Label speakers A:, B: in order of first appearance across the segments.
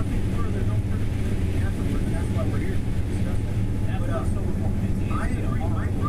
A: think further, don't further community afterwards, and that's why we're here to discuss that.
B: That's
A: But
B: what's so important.
A: I agree.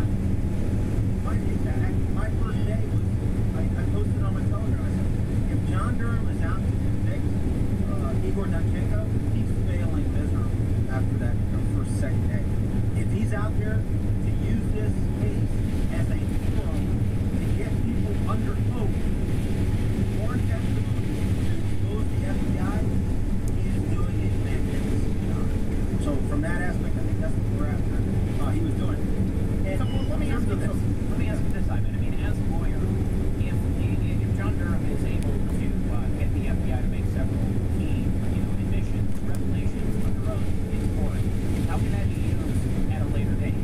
A: My first day was, I posted on my Telegram, I said, if John Durham is out to convict Igor Danchenko, he's failing miserably after that second day. If he's out there to use this case as a forum to get people under oath or testimony to expose the FBI, he is doing a magnificent job. So from that aspect, I think that's what we're after. He was doing it. And
B: so, well, let me ask you this. Let me ask you this, Ivan. I mean, as a lawyer, if John Durham is able to get the FBI to make several key, admissions, revelations under oath in court, how can that be used at a later date?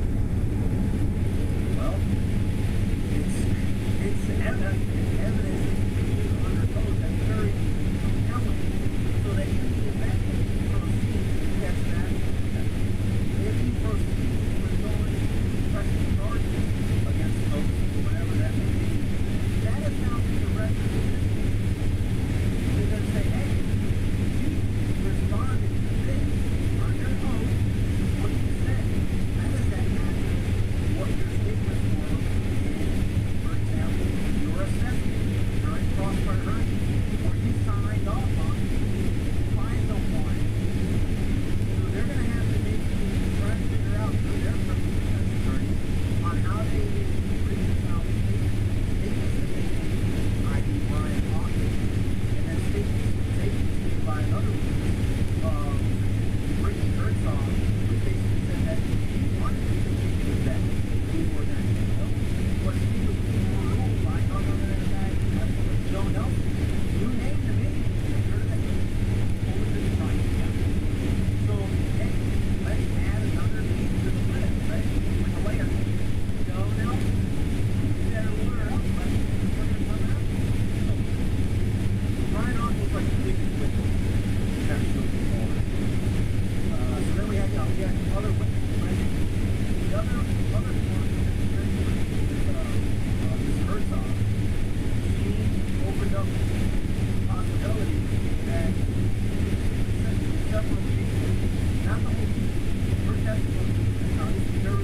A: Well, it's evidence under oath that's very compelling, so that if the investigation proceeds against that, if he proceeds with going pressing charges against folks, whatever that may be, that is now the record. They're going to say, hey, you responded to this under oath. What you said, how does that match what your statements were in, for example, your assessment during cross-fire hunting, or you signed off on find someone. So they're going to have to basically try to figure out through their criminal defense attorneys on how they reconcile the statements that they made, i.e. Brian Hawkins, and then statements made by another witness, Brittany Herzog, who basically said that he wanted to continue with that before that but he was overruled by none other than a guy like Joe Nelson. You named him in, you heard that over the time. So, hey, let's add another name to the list, right? Like a layer. Joe Nelson. You better lure up, but we're going to come out. So, Brian Hawkins was like the biggest witness. Kind of showed the ball. So then we had other witnesses, right? The other one is Ms. Herzog. She opened up the possibility that several people, not the whole team, her testimony, obviously very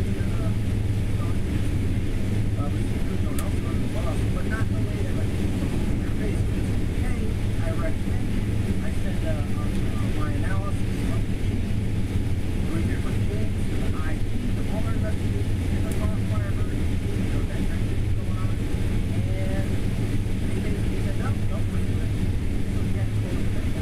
A: receivers don't know from the boss, but not the way that like in your face. Just, hey, I recommend you. I send my analysis of the chief, 3 different things, the IP, the Mueller investigation, and the crossfire verdict, that kind of thing going on. And they basically said, no, don't pursue it. So he had to close the thing.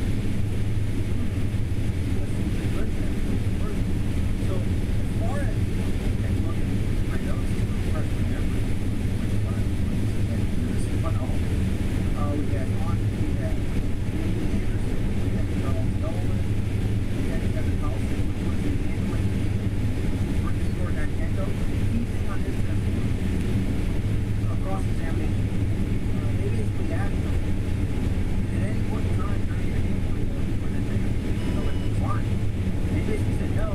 A: So as far as take a look at my notes, fresh memory, which one this is fun. We had David Anderson, we had Charles Nolan, we had Kevin Paulson, which was the handling for Igor Danchenko. The key thing on his testimony, cross-examination, they basically asked him, at any point in time during your handling for Igor Danchenko, like decline. They basically said no,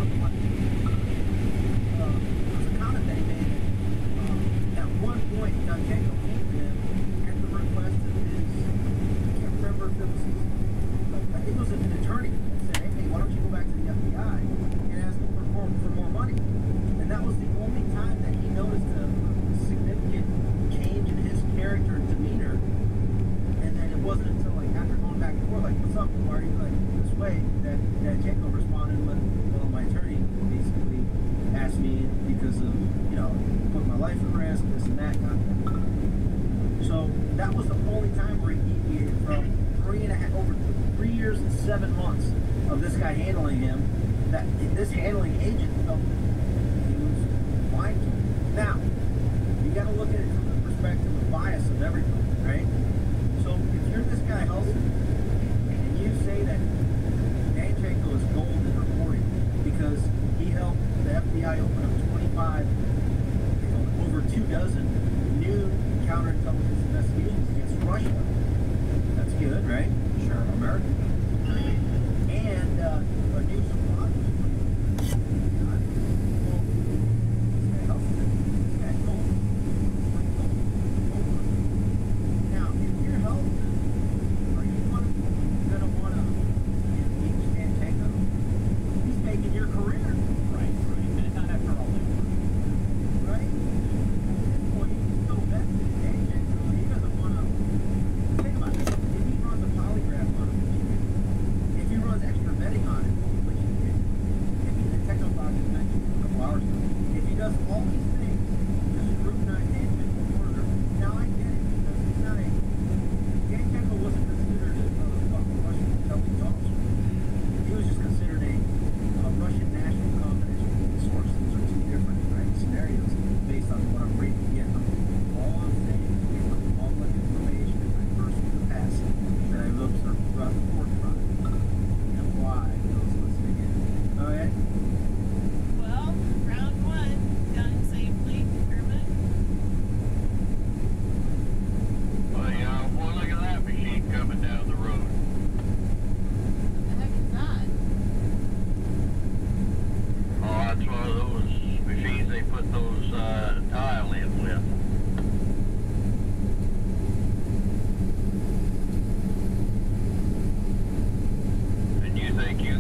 A: there was a comment that he made at one point Danchenko came to him at the request of his, I can't remember if it was his, I think it was an attorney that said, hey, why don't you go back to the FBI and ask them for more money? And that was the only time that he noticed a significant change in his character and demeanor. And then it wasn't until like after going back and forth, like, what's up, why are you like this way, that Danchenko responded with, well, my attorney basically asked me because of, put my life at risk, this and that kind of thing. So that was the only time where he deviated from over 3 years and 7 months of this guy handling him, that this handling agent felt that he was lying to him. Now, you got to look at it from the perspective of bias of everybody, right? So if you're this guy Helson, and you say that Danchenko is gold in reporting because he helped the FBI open up 25, over 24 new counterintelligence investigations against Russia. That's good, right? Sure, American. And a new supply. Now, if you're Helson, are you going to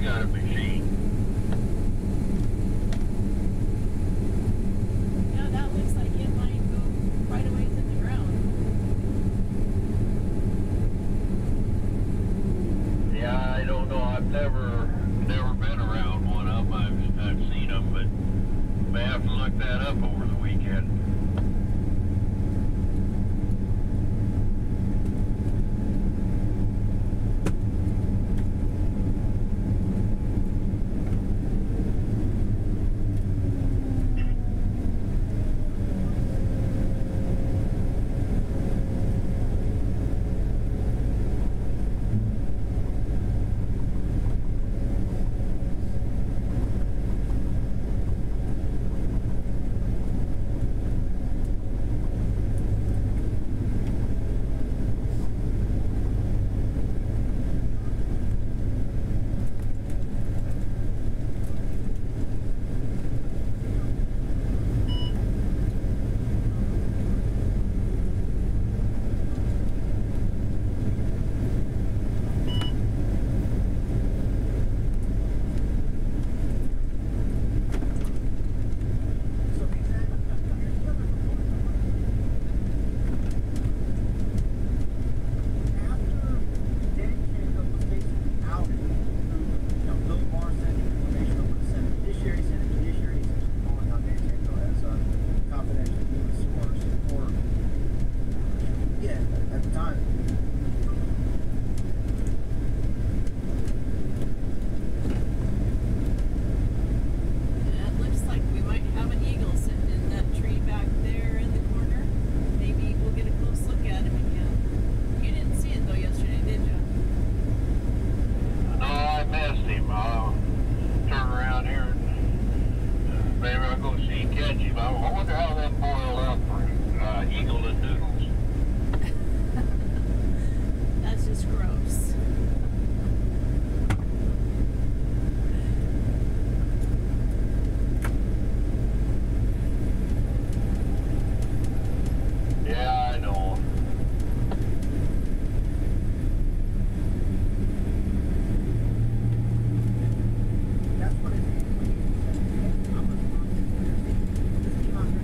C: got a machine.
D: Yeah, that looks like it might go quite a ways in the ground.
C: Yeah, I don't know. I've never been around one of them. I've seen them, but may have to look that up over the weekend.
A: So here's the other after Danny Jacob was basically outed through, Bill Barr sent information over to Senate Judiciary says calling out Danny Jacob as a confidential news source, or yeah, at the time.
D: It looks like we might have an eagle sitting in that tree back there in the corner. Maybe we'll get a close look at him again. You didn't see it though yesterday, did you?
C: No, I missed him. I'll turn around here and maybe I'll go see and catch him. I wonder how that boiled up for eagle and noodles.
D: That's just gross.
C: Yeah, I know.
A: That's what it is. I'm a this came out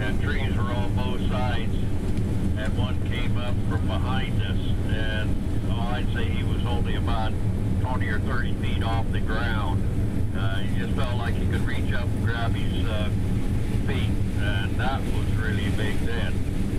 C: and trees were on both sides, and one came up from behind us, and I'd say he was only about 20 or 30 feet off the ground. He just felt like he could reach up and grab his feet, and that was really big then.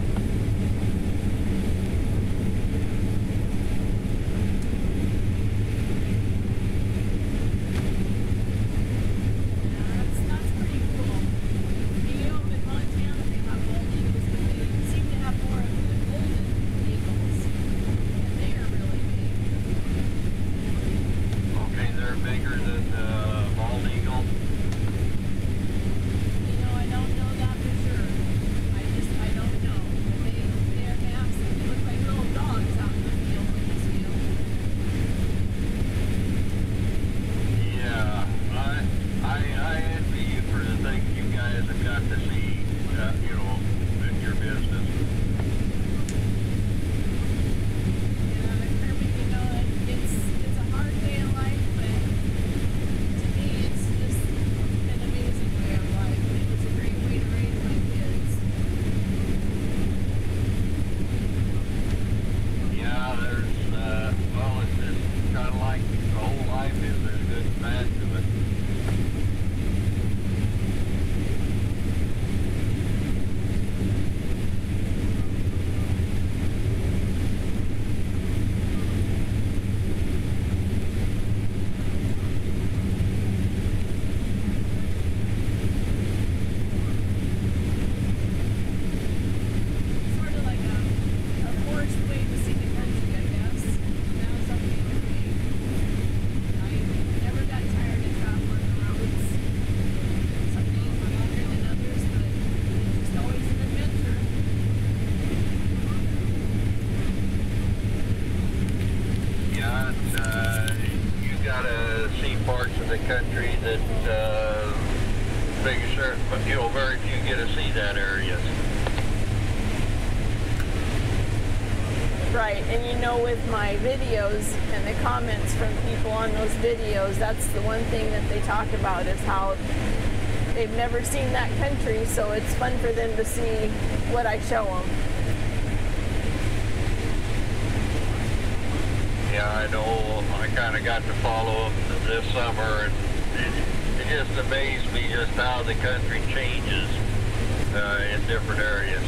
D: That's pretty cool. You know, in Montana they have bald eagles, but they seem to have more of the golden eagles, and they are really big.
C: Okay, they're bigger than bald eagle.
D: You know, I don't know that for sure. I don't know. But they are massive. They look like little dogs out in the field in this field.
C: Yeah, I envy you for the things you guys have got to see, you know, in your business.
D: Yeah, I mean, you know, it's a hard way of life, but to me, it's just an amazing way of life. And it was a great way to raise my kids.
C: Yeah, there's, well, it's just kind of like the whole life is, there's good and bad to it.
D: Sort of like a forced way to see the country, I guess. That was okay with me. I never got tired of traveling the roads. Some days were longer than others, but just always an adventure.
C: Yeah, and, you gotta see parts of the country that, but you know, very few get to see that areas.
E: Right, and you know, with my videos and the comments from people on those videos, that's the one thing that they talk about is how they've never seen that country, so it's fun for them to see what I show them.
C: Yeah, I know. I kind of got to follow them this summer, and it just amazed me just how the country changes in different areas.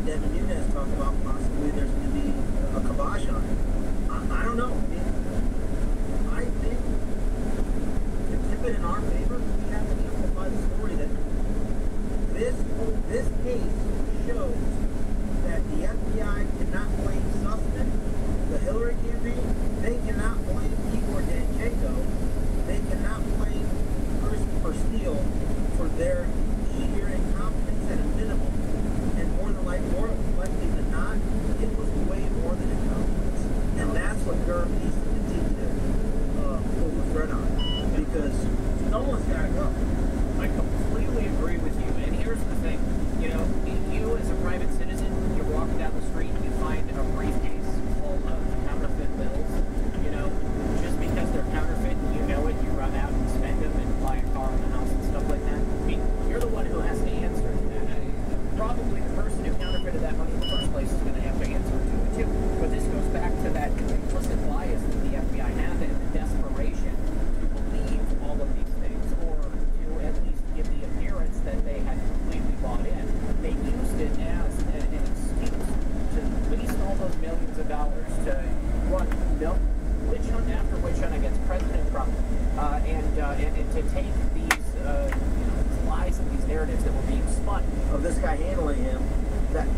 A: Devin Nunes talk about possibly there's going to be a kibosh on it. I don't know. I think to tip it in our favor, we have to amplify the story that this case shows that the FBI cannot blame Sussman, the Hillary campaign. They cannot blame Igor Danchenko. They cannot blame Christopher Steele for their sheer incompetence at a minimum. And more likely than not, it was way more than incompetence. And that's what Durham needs to continue to pull the thread on. Because someone's got to go.
B: I completely agree with you. And here's the thing, you know, you as a private citizen, you're walking down the street, you find a briefcase full of counterfeit bills. You know, just because they're counterfeit and you know it, you run out and spend them and buy a car and a house and stuff like that. I mean, you're the one who has to answer to that. Probably the person who counterfeited that money in the first place is going to have to answer to it too. But this goes back to that implicit bias that the FBI has and the desperation to believe all of these things, or to at least give the appearance that they had completely bought in. They used it as an excuse to waste all those millions of dollars to run witch hunt after witch hunt against President Trump, and to take these lies and these narratives that were being spun.
A: Of this guy handling him, that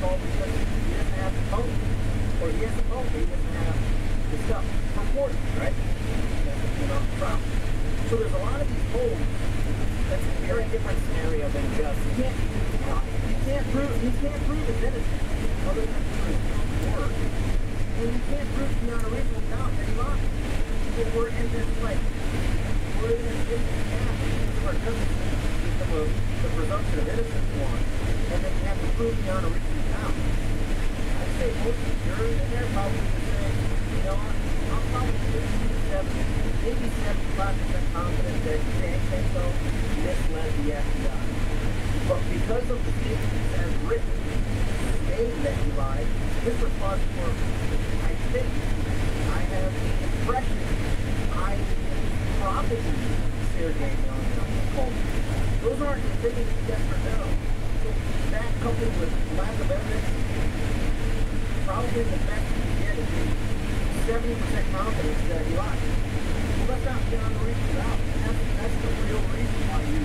A: all because he doesn't have the phone. Or he has the phone, but he doesn't have the stuff recorded, right? You know, problem. So there's a lot of these holes.
B: That's a very different scenario than just
A: You can't prove his innocence other than through his work. And you can't prove beyond a reasonable doubt that he lied. So we're in this gap because our justice system of the presumption of innocence one, and then you have to prove beyond a reasonable doubt. I'd say most of the jurors in there probably would say, you know what, I'm probably 60, 70, maybe 75% confident that Sancho misled the FBI. But because of the statements as written, stating that he lied, his response was, I think, I have the impression, I probably Sergei called. Those aren't definitive yes or no. So that coupled with lack of evidence, probably the best you can get is 70% confidence that he lied. Well, that's not beyond a reasonable doubt. That's the real reason why you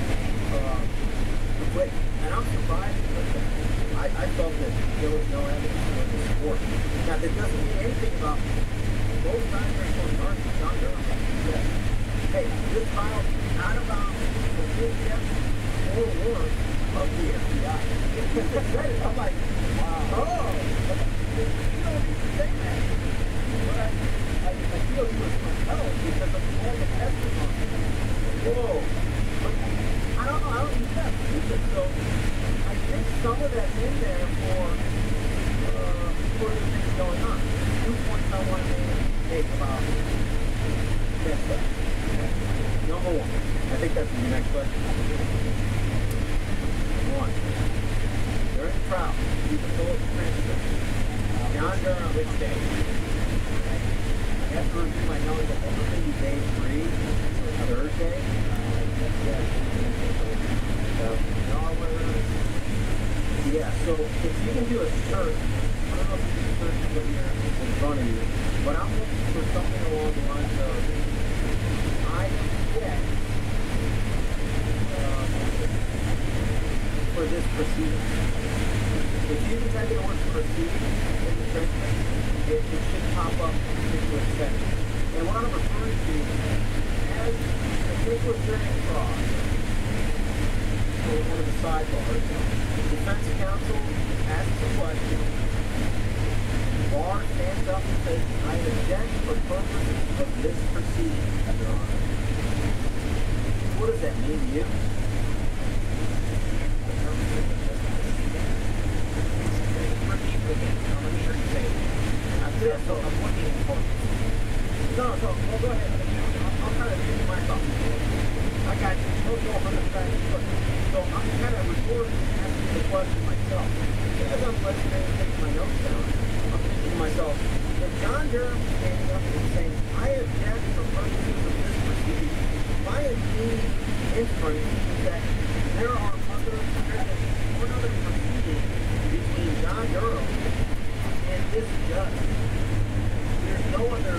A: quit. And I'm surprised because I felt that there was no evidence for the support. Now, that doesn't mean anything about both sides are supposed to argue. John Durham said, hey, this file is not about the full depth or worth of the FBI. I'm like, wow. Oh, you don't need to say that. But I feel he was compelled because of all the testimony. Whoa. But I don't know. I don't use that either. So I think some of that's in there for the things going on. 2 points I want to make about that stuff. Number one. I think that's the next question. One. During the trial, you can pull up the transcript. John Durham, which day? After review my notes, I think maybe day 3, so Thursday. Yeah, so if you can do a search, I don't know if you can search from here in front of you, but I'm looking for something along the lines of I get for this proceeding. If you can type in the word proceeding in the transcript, it should pop up into a section. And what I'm referring to as the particular during fraud, or one of the sidebars, defense counsel asks a question, Barr stands up and says, I object for purposes of this proceeding, Your Honor. What does that mean to you? No, well, go ahead. I'll kind of give you my thoughts. I got you. Don't go 100%. So I'm kind of recording and asking the question myself. As I'm listening and taking my notes down, I'm thinking to myself, if John Durham is standing up and saying, I object for purposes of this proceeding, my immediate inference is that there's one other proceeding between John Durham and this judge. There's no other,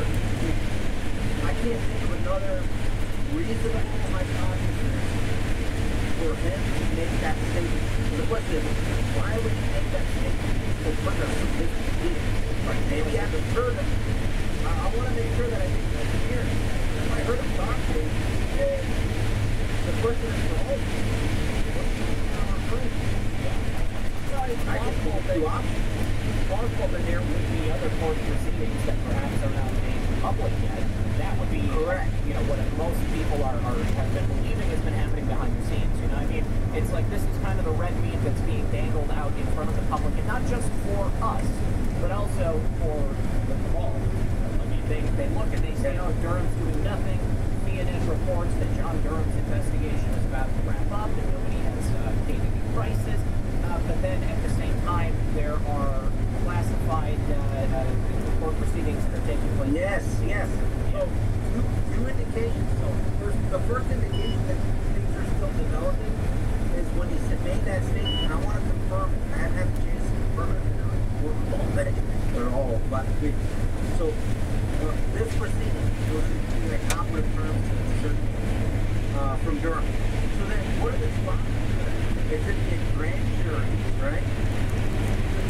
A: I can't think of another reasonable hypothesis for him to make that statement. So the question is, why would he make that statement for purpose of this proceeding? Like maybe I haven't heard him. I want to make sure that I make that clear. If I heard him talking, then the question is, well, what's our friend? I can pull two options.
B: Possible that there would be other court proceedings that perhaps are not made public yet. That would be
A: correct.
B: You know, what most people have been believing has been happening behind the scenes. You know, I mean, it's like this is kind of the red meat that's being dangled out in front of the public, and not just for us, but also for the world. I mean, they look and they say, oh, Durham's doing nothing. CNN reports that John Durham's investigation is about to wrap up, and nobody has paid any prices. But then at the same time, there are classified court proceedings that are taking place.
A: Yes. So, two indications. So, the first indication that things are still developing is when he made that statement. I want to confirm it. I haven't had a chance to confirm it. We're all day. They're all about to be. So, this proceeding was in a operative terms from Durham. So then, what are the responses to that? It's in the grand jury, right? The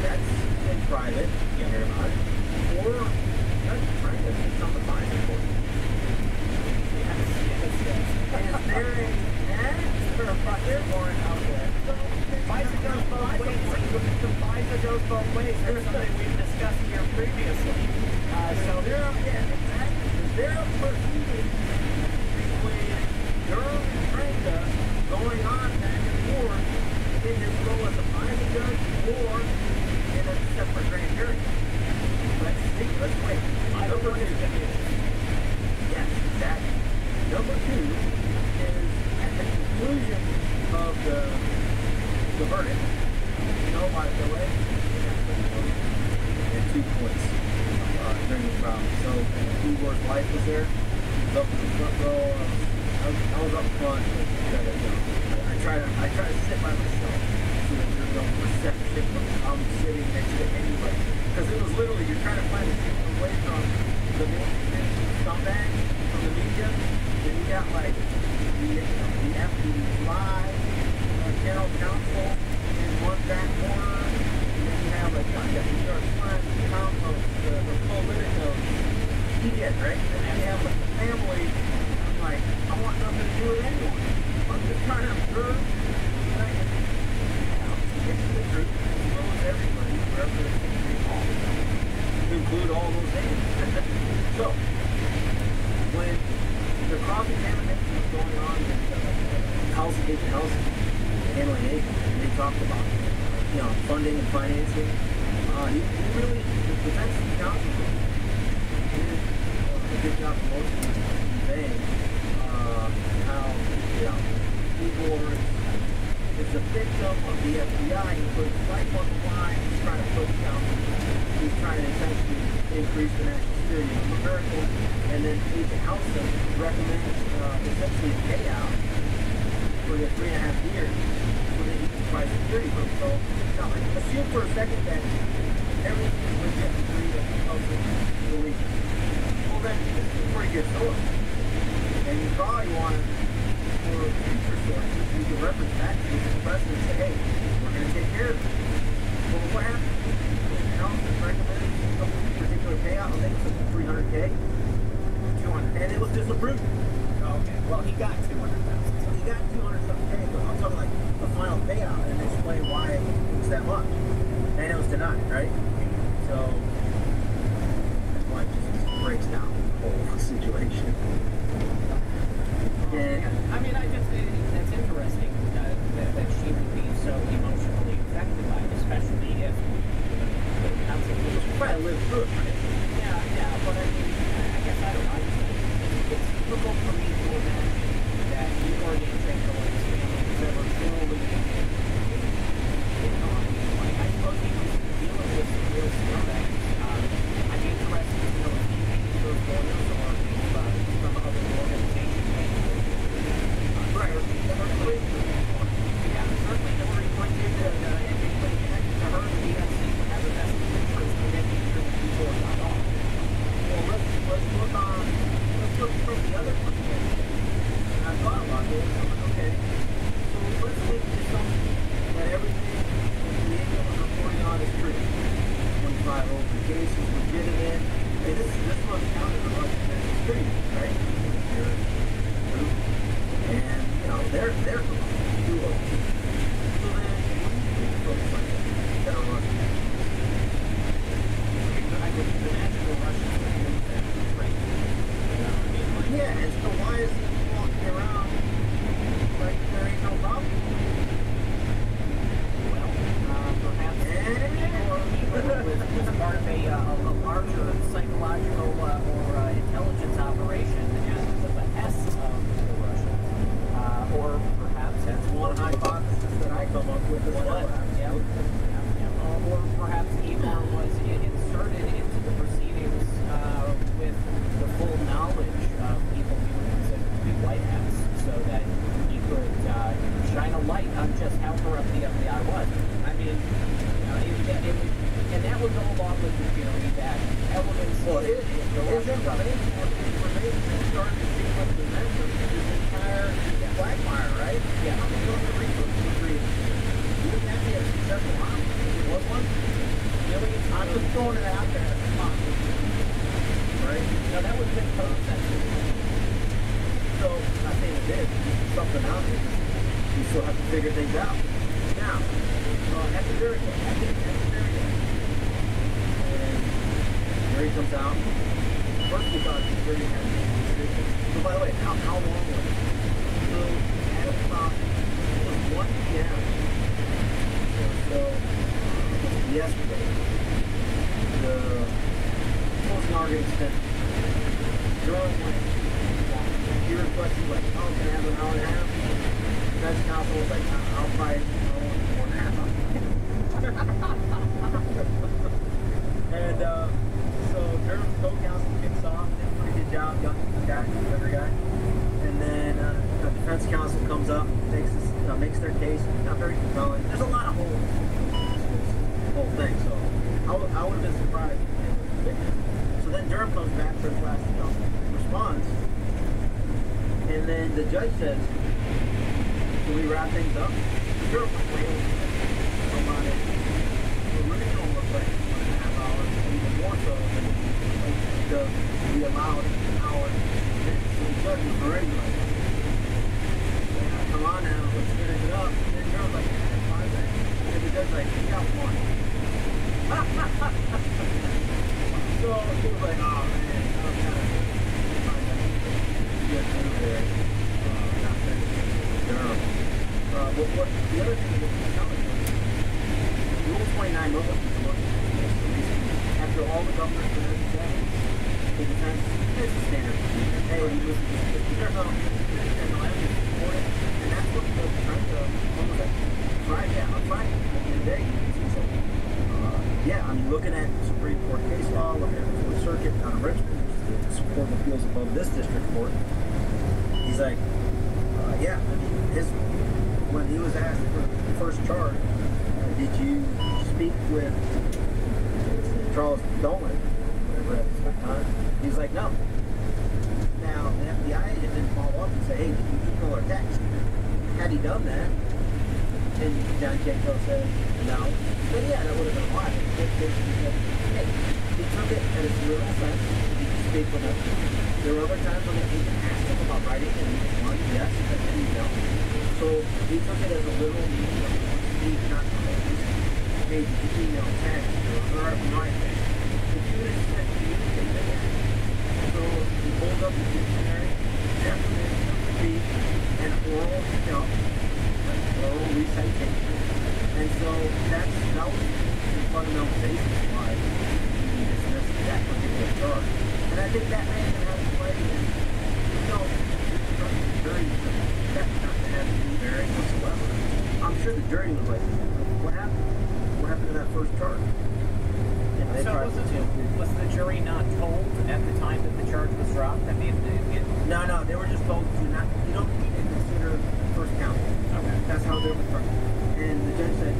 A: There ain't they're foreign out there.
B: FISA goes both ways. FISA goes both ways. There's something we've discussed here previously. So
A: They're up, yeah, exactly. They're up proceeding between Durham and Franca going on back and forth in this role as a FISA judge or in a separate grand jury. Let's see, let's wait. Number two. Yes, exactly. Number two is at the conclusion of the verdict. By the way, and 2 points during the trial. So Igor's wife was there. He was up in the front row. I was up front. I try to sit by myself so that there's no perception of I'm sitting next to anybody. Because it was literally you're trying to find a seat away from the mainstream scumbags from the media. Then you got like the FBI live general counsel in one back corner, and then you have like the New York Times account of the Politico media, right? And then you have like the family. I'm like, I want nothing to do with anyone. I'm just trying to observe, and I can get to the truth as well as everybody, wherever they can be called, to include all those names. So, when the cross-examination was going on with House Agent Nelson, handling it, and they talked about, funding and financing. He really, the defense counsel did a good job of most of conveying how, Igor is a victim of the FBI. He put his life on the line. He's trying to put down. He's trying to essentially increase the national security of America. And then Agent Nelson recommends essentially a payout for the 3.5 years so that he can provide security for him. So, assume for a second that everything is legit and free of the leak. Well, then, this is a pretty good source. And you probably want to, for future sources, you can reference back to the president and say, hey, we're going to take care of it. Well, what happened? Nelson recommended a particular payout. I think it was $300K. 200. And it was disapproved.
B: okay, well he got 200,000.
A: So he got 200-something, but I'm talking like the final payout and explain why it was that much. And it was denied, right? So that's why it just breaks down the whole situation. And
B: I mean, that's interesting that she would be so emotionally affected by it, especially if the counsel was
A: try to live through it, right?
B: Yeah, but I mean, I guess I don't know. It's difficult for me to imagine that Igor Danchenko and his family was ever truly, I suppose he was dealing with some real scumbags. I'd be interested to know if he paid those lawyers or if some other organization paid them.
A: Right.
B: Yeah, certainly Hillary Clinton and anybody connected to her, the DNC, would have a vested interest in making sure that people are not off.
A: Well, let's look from the other perspective. And I thought about this. I'm like, okay, so let's make the assumption that everything that the agent was reporting on is true. 25 open cases, legitimate. Hey, this was counted as a Russian security, right? They're true. And, they're too old. So then, what do you think of folks like that are Russian?
B: I could imagine the Russians would use that as right.
A: Yeah, and so why is he walking around like there ain't no problem?
B: Well, perhaps was part of a larger psychological or intelligence operation at the behest of the Russians. Or perhaps that's one hypothesis.
A: something out there. You still have to figure things out. Now, at the very end, and Jerry comes out. First we thought Jerry had a decision. So by the way, how long was it? So at about, it was 1 p.m. So yesterday, the closing argument spent. Durham went, he requested like, oh, can I have an hour and a half? Defense counsel was like, I'll fight 1.5 hours. And so Durham's co-counsel kicks off, did a pretty good job, young guy, younger guy. And then the defense counsel comes up, makes their case, not very compelling. There's a lot of holes in this whole thing, so I would have been surprised if they were convicted. So then Durham comes back for his last response, and then the judge says, "Can we wrap things up?" Durham was way over on it. The original was like 1.5 hours, even more so than we allowed an hour. So the judge was already like, "Yeah, come on now, let's finish it up." And then Durham's like, "5 minutes." And the judge's like, "You got one." So he was like, "Oh man, I was kind of trying to get through there, not finishing Durham." What the other thing that was telling me, Rule 29 Mobile after all the governors were there, the defense, it's a standard procedure. Hey, you listen to this. There's no evidence to support it, and that's what the defense almost like Friday, yeah, on Friday, at the end of the day, you can see something. Yeah, I mean, looking at Supreme Court case law, looking at the Fourth Circuit out of Richmond, which is the Court of Appeals above this district court, he's like, yeah, I mean, when he was asked for the first charge, did you speak with Charles Dolan, whatever at the time? He was like, no. Now, the FBI agent didn't follow up and say, hey, did you email or text? Had he done that, and John Janko said, no, then yeah, that would have been a lie. Hey, he took it at its literal sense. Did you speak with him? There were other times when the agent asked him about writing, and he responded, yes, he sent an email. So he took it as a literal meaning of speak, not hey, did you email, text, or write? If you would have said communicate that. So he pulled up the dictionary, definition of speech, and oral, oral recitation. And so that was the fundamental basis why he dismissed that particular charge. And I think that may even have to play in, the jury that not to have any bearing whatsoever. I'm sure the jury was like, what happened? What happened to that first charge? And they
B: So was the jury not told at the time that the charge was dropped? I mean,
A: No, they were just told you don't need to consider first count.
B: Okay.
A: That's how they were charged. And the judge said,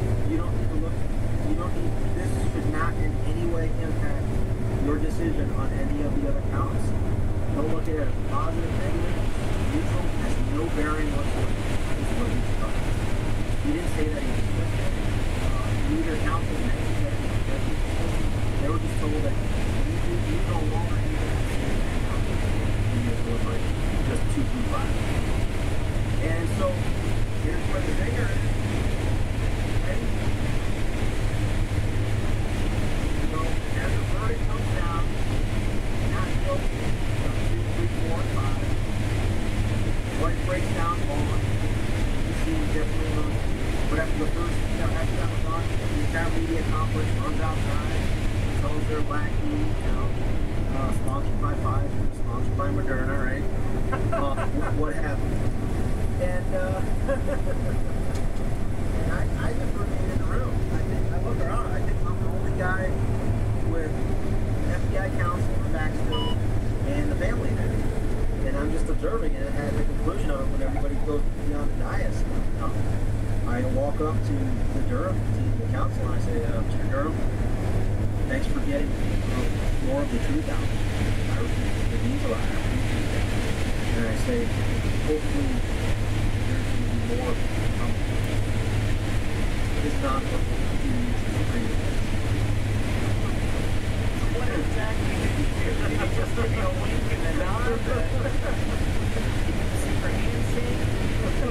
A: this should not in any way impact your decision on any of the other counts. Don't look at it as positive, negative, neutral, has no bearing whatsoever. This is what he's talking about. He didn't say that he was dismissed. Neither counsel mentioned that he was dismissed. They were just told that you no longer need to consider that count in your deliberation. Just 225. And so, here's where the figure is. So, as the verdict comes down, not guilty, 2, 3, 4, and 5. What breaks down on, you see definitely on. But after the first, after that was on, the entire media conference runs outside, tells they're wacky, sponsored by Pfizer, sponsored by Moderna, right? What happened? And I just remain in the room. I look around. I think I'm the only guy with FBI counsel in the back still and the family there. And I'm just observing it at the conclusion of it when everybody goes beyond the dais. I walk up to the Durham team, the counsel, and I say, Mr. Durham, thanks for getting more of the truth out. The news alive. And I say, hopefully there's going to be more coming. It's not what you need to agree with.
B: what exactly did you do? Did you just give me a wink and a nod? Did you secret handshake?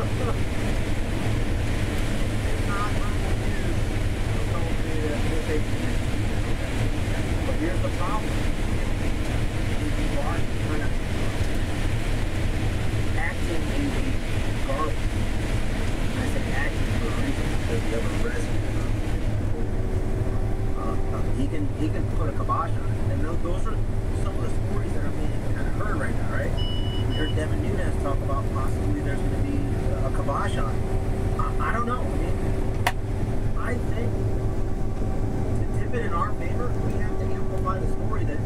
A: about possibly there's going to be a kibosh on it. I don't know. I mean, I think to tip it in our favor, we have to amplify the story that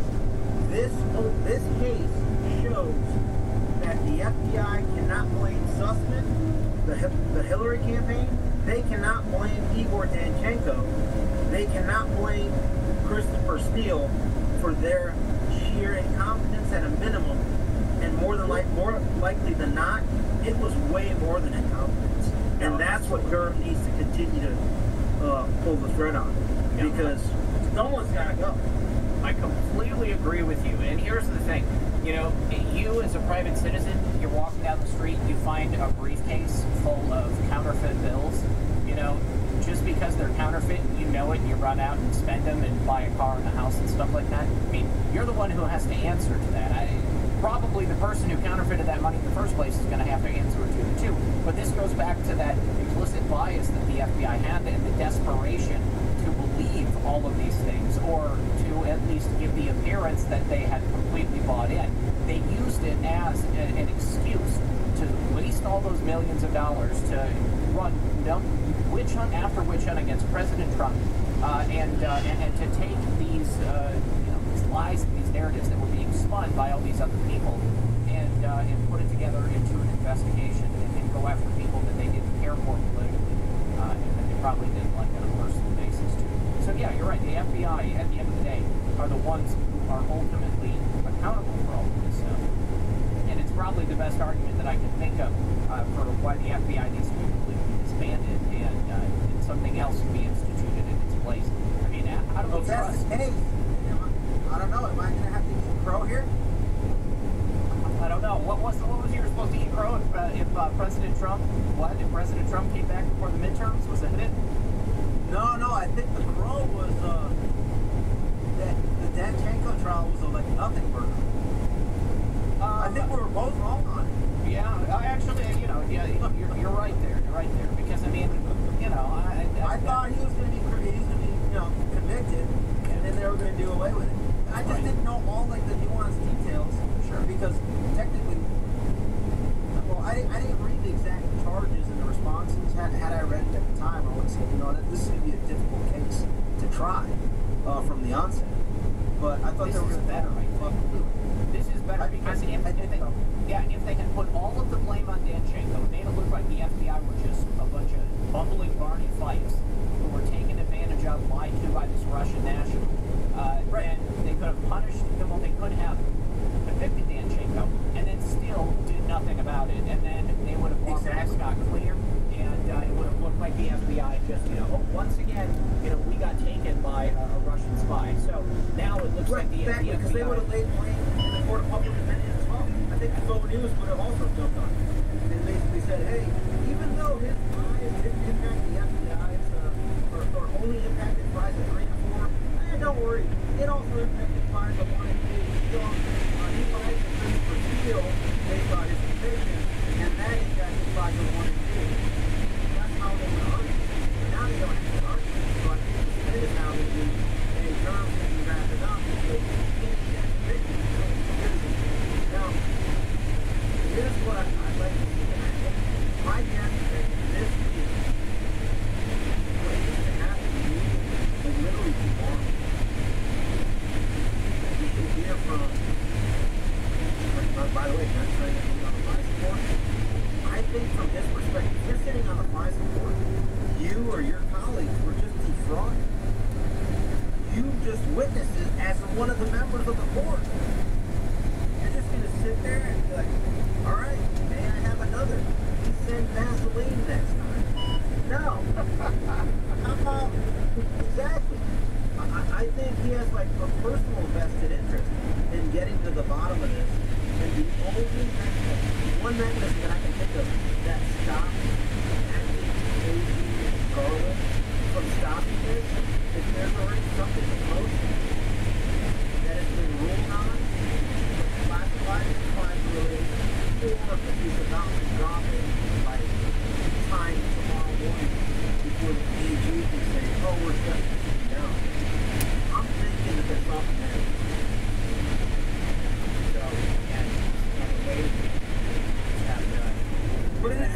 A: this case shows that the FBI cannot blame Sussman, the Hillary campaign. They cannot blame Igor Danchenko. They cannot blame Christopher Steele for their sheer incompetence at a minimum. And more likely than not, it was way more than incompetence. And that's what Durham needs to continue to pull the thread on. Because someone's got to go.
B: I completely agree with you. And here's the thing. You know, you as a private citizen, you're walking down the street, you find a briefcase full of counterfeit bills. You know, just because they're counterfeit and you know it, and you run out and spend them and buy a car and a house and stuff like that. I mean, you're the one who has to answer to that. Probably the person who counterfeited that money in the first place is going to have to answer to it too. But this goes back to that implicit bias that the FBI had and the desperation to believe all of these things, or to at least give the appearance that they had completely bought in. They used it as an excuse to waste all those millions of dollars to run witch hunt after witch hunt against President Trump, and to take these these lies and these narratives that were being spun by all these other people, and put it together into an investigation and go after people that they didn't care for politically, and that they probably didn't like on a personal basis too. So yeah, you're right. The FBI, at the end of the day, are the ones who are ultimately accountable for all of this stuff. And it's probably the best argument that I can think of for why the FBI needs to be completely disbanded and something else can be instituted in its place. I mean, how do we trust?
A: Hey, I don't know. Am I going to have to eat crow here?
B: I don't know. What was you were supposed to eat crow if President Trump? What if President Trump came back before the midterms? Was that it?
A: No. I think the crow was that the Danchenko trial was like nothing burger. I think we were both wrong on it.
B: Yeah, actually, you're right there. You're right there because I mean, I
A: thought he was going to be convicted, and then they were going to do away with it. I just didn't know all like the nuanced details.
B: Sure.
A: Because technically, well, I didn't read the exact charges and the responses. Had I read it at the time, I would have said, this is going to be a difficult case to try from the onset. But I thought
B: this
A: there was
B: better. This is better because if they had put all of the blame on Danchenko and made it look like the FBI were just a bunch of bumbling Barney Fifes who were taken advantage of, lied to by this Russian national, then they could have punished them. Well, they could have convicted Danchenko and then still did nothing about it, and then they would have walked back scot clear, and it would have looked like the FBI just, once again, we got taken by a Russian spy. So now it looks like the FBI.
A: Because they would have laid blame in the court of public opinion as well. I think the Global News would have also jumped on it and basically said, hey, even though his bias didn't impact the FBI's or only impacted spies of 3 and 4, don't worry, it also impacted spies of 1 and 2. So he fired Christopher Steele based on his conviction, and that impacted spies of 1 and 2. That's how they would argue. But now they don't have to argue. So I think the spin is now going to be, hey, Durham can be wrapped it up because he didn't get convicted. Now, here's what I'd like to see, and I think my guess is that this week, what needs to happen is literally tomorrow. We should hear from, by the way, can I try to get on the FISA court? I think from his perspective, if you're sitting on the FISA court, you or your colleagues were just defrauded. You just witnessed it as one of the members of the court. You're just going to sit there and be like, all right, may I have another? You send Vaseline next time. No. How about, exactly. I think he has like a personal vested interest in getting to the bottom of this. And the only mechanism, one mechanism that I can think of that stops AG Garland from stopping this, if there's already something in motion that has been ruled on, classified as crime related, or if he's about to drop it by time tomorrow morning before the AG can say, oh, we're shutting this down. I'm thinking that there's something there. So,
B: wait a minute.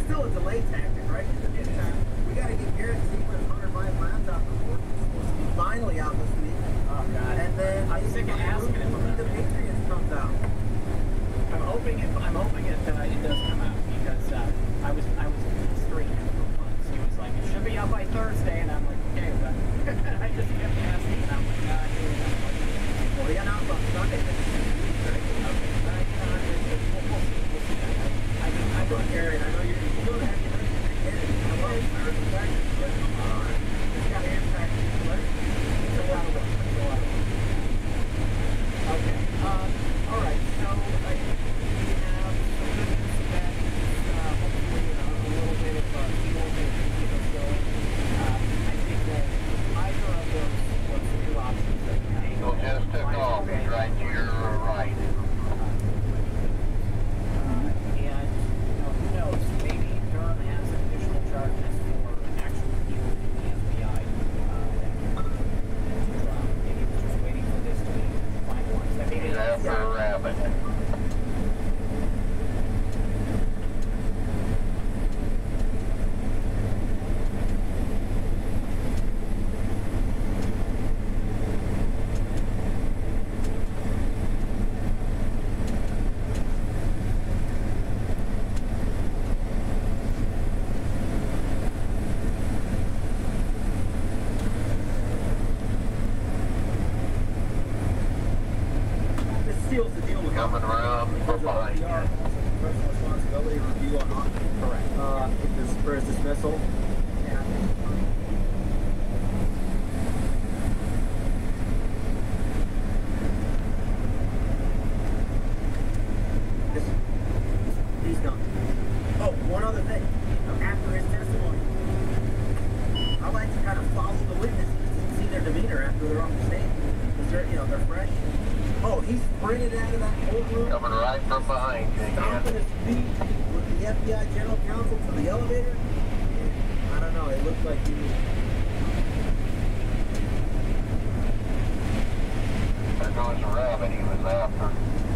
A: still a delay tactic, right? In the meantime, we got to get Garrett Seaman's 105 miles out before he's supposed to be finally out this week.
B: Oh God.
A: And then
B: I'm sick of asking him about
A: the
B: it.
A: Patriots comes out.
B: I'm hoping it does come out because I was straight for months. He was like, it should be out by Thursday, and I'm like, okay, but I just kept asking, and I'm like, nah,
A: Well, he announced on Sunday that he's going to be right?
B: we'll see. I mean, I
A: Look, Garrett, I know you're still happy to get it. I love it. I respect it. But come on. It's got to impact you. It's a lot of work.
B: Okay. All right. So we have some good news and bad news. Hopefully, a little bit of fuel to keep us going. I think that either of those two options that we have.
C: Eagle just took off. He's right to your right.
B: And who knows? Maybe Durham has additional charges for actual people in the FBI that to drop. Maybe he was just waiting for this to be finalized. I mean,
C: He's after a rabbit.
A: This seals the deal with
C: Coming around from behind you.
A: Personal responsibility review on correct. For his dismissal. Yeah. He's done. Oh, one other thing. After his testimony, I like to kind of follow the witnesses and see their demeanor after they're on the stand. Because they're fresh. Oh, he's sprinted out of that courtroom,
C: Coming right from behind you
A: stomping
C: again.
A: his feet with the FBI General Counsel to the elevator. And I don't know, it looked like he was...
C: There goes the rabbit he was after.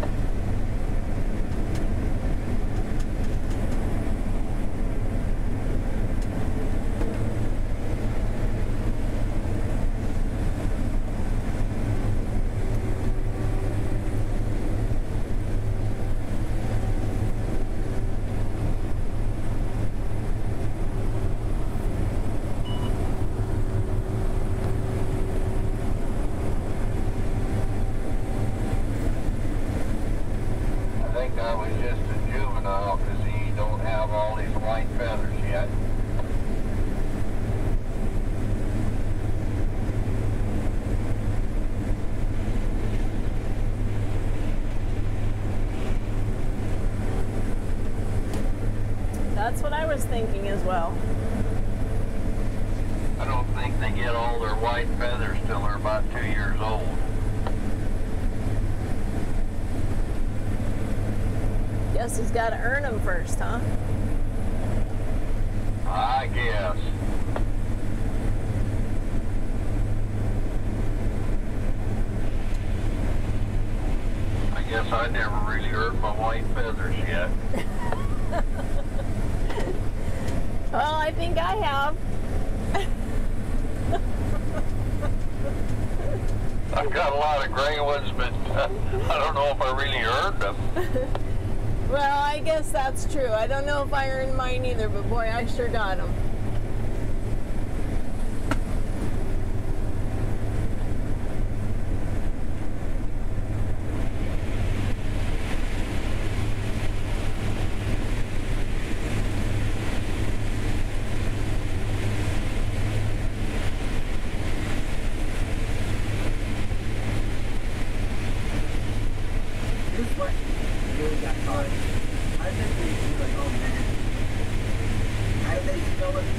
C: I think that was just a juvenile because he don't have all these white feathers yet.
E: That's what I was thinking as well.
C: I don't think they get all their white feathers till they're about 2 years old.
E: Guess he's got to earn them first, huh?
C: I guess. I guess I never really earned my white feathers yet.
E: Well, I think I have.
C: I've got a lot of gray ones, but I don't know if I really earned them.
E: Well, I guess that's true. I don't know if I earned mine either, but boy, I sure got them.
A: Here's what really got caught. I think they like, oh man. How did they spell it?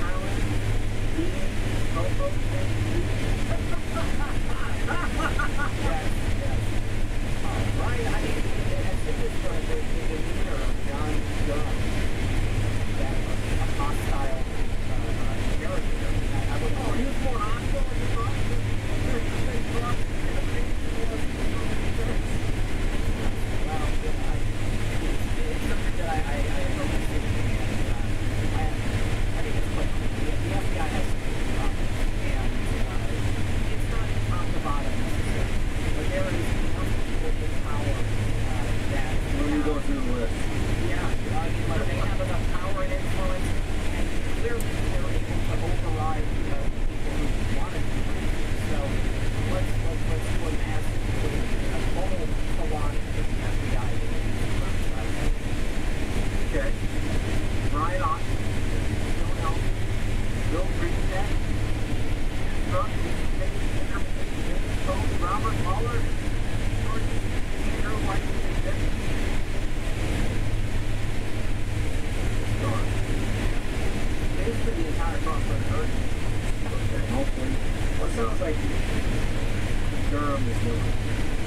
A: cross the hurt. Okay, hopefully. Well, it sounds like Durham is doing it.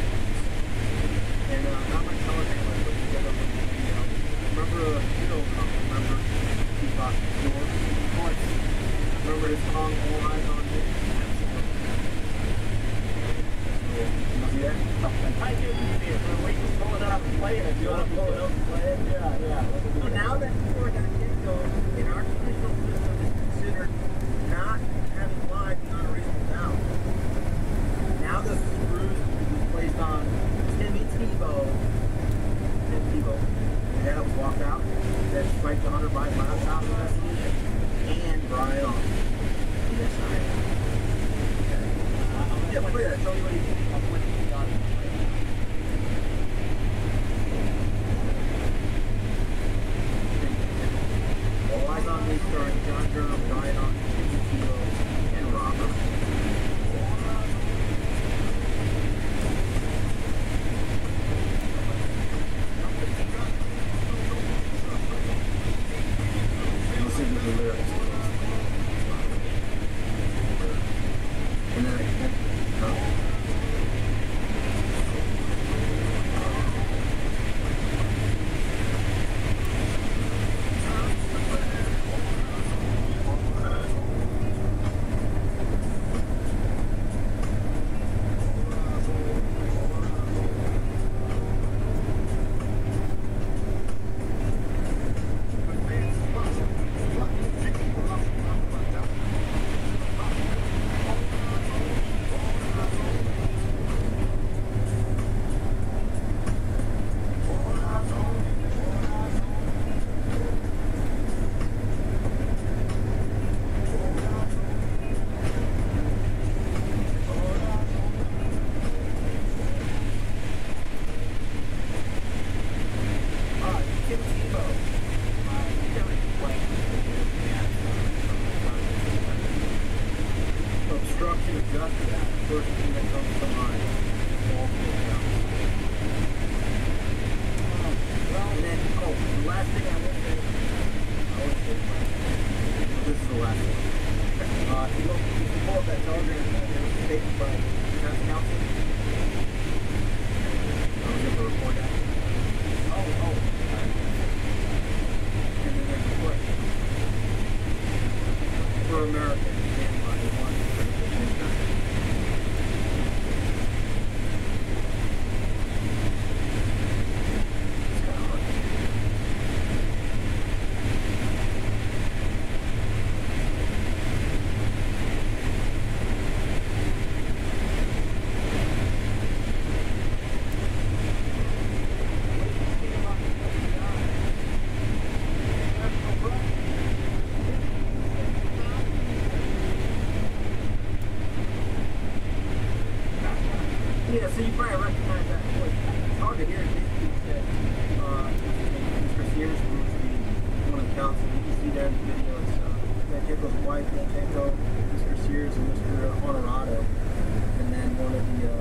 A: And not much telegram I put together with the video. Remember remember Tupac Shakur? Of course. Remember his song All Eyes on Me? Absolutely. You see that?
B: I do see it. We're waiting to pull it up and play it.
A: You want to pull it up and play it?
B: Yeah.
A: So now that people are going to get go, in our traditional system is considered not having lied beyond a reasonable doubt. Now the screws will be placed on Tim Tebow, the guy that was walked out, that spiked 100 by top investigation, and Brian on the SI. Yeah, play that. Tell me what you think.
B: I'll put it on.
A: All Eyes on Me starring John Durham, Brian on, Tim Tebow, and Robert. Listen to the lyrics. And then obstruction of justice, first thing that comes to mind. And then, the last thing I will say, this is the last one. If you pull up that telegram, there was a statement by defense counsel. I was able to report that. And then there's a question. For America, stand by one critical midnight. It's kind of hard. Yeah, so you probably recognize that voice. It's hard to hear it. Basically said, Mr. Sears was one of the counsel. You can see there in the video. It's Danchenko's wife, Danchenko, Mr. Sears, and Mr. Honorado. And then one of the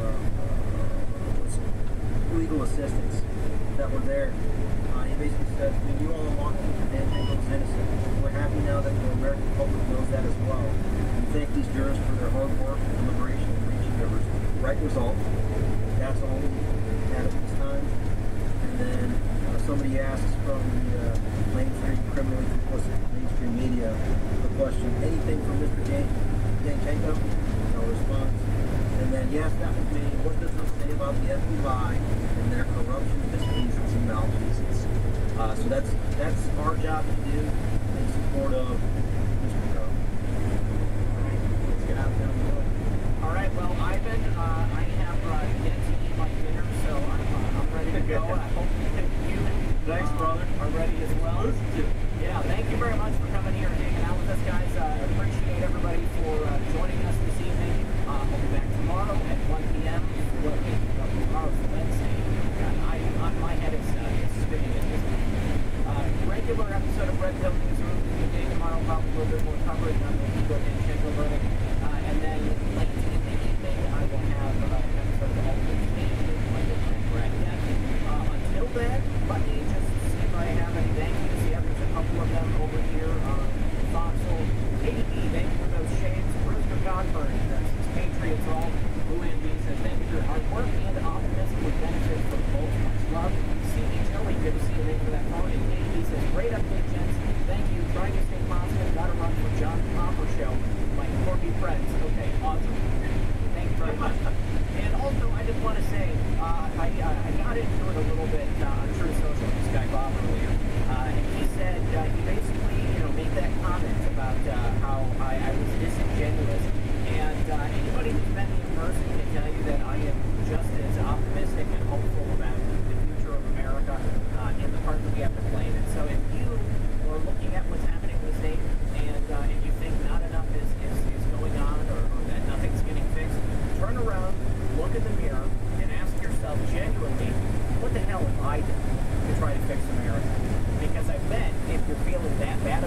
A: legal assistants that were there. He basically said, you all want to Mr. Danchenko is innocent. We're happy now that the American public knows that as well. We thank these jurors for their hard work and deliberation in reaching the right result. That's all we had at this time. And then somebody asks from the mainstream criminally complicit mainstream media the question, anything from Mr. Danchenko? No response. And then, yes, that was me. What does it say about the FBI and their corruption, misfeasance, and malfeasance? So that's our job to do in support of Mr. Crow.
B: All right, let's get out there and do it. All right, well, Ivan, I have yet to eat my dinner, so I'm ready to go. I hope you
A: Thanks, brother.
B: are ready as well. Yeah, thank you very much for coming here and hanging out with us, guys. I appreciate everybody for joining us this evening. I'll be back tomorrow at 1 p.m. Tomorrow's Wednesday. God, my head is spinning at this point. Regular episode of Red Pill Newsroom. Today, tomorrow, probably a little bit more coverage on the Igor Danchenko verdict. And then late in the evening, I will have an episode of Ultimate Speed with my good friend Brad Yett. Until then, let me just see if I have any thank yous. Yeah, there's a couple of them over here on Foxhole. Katie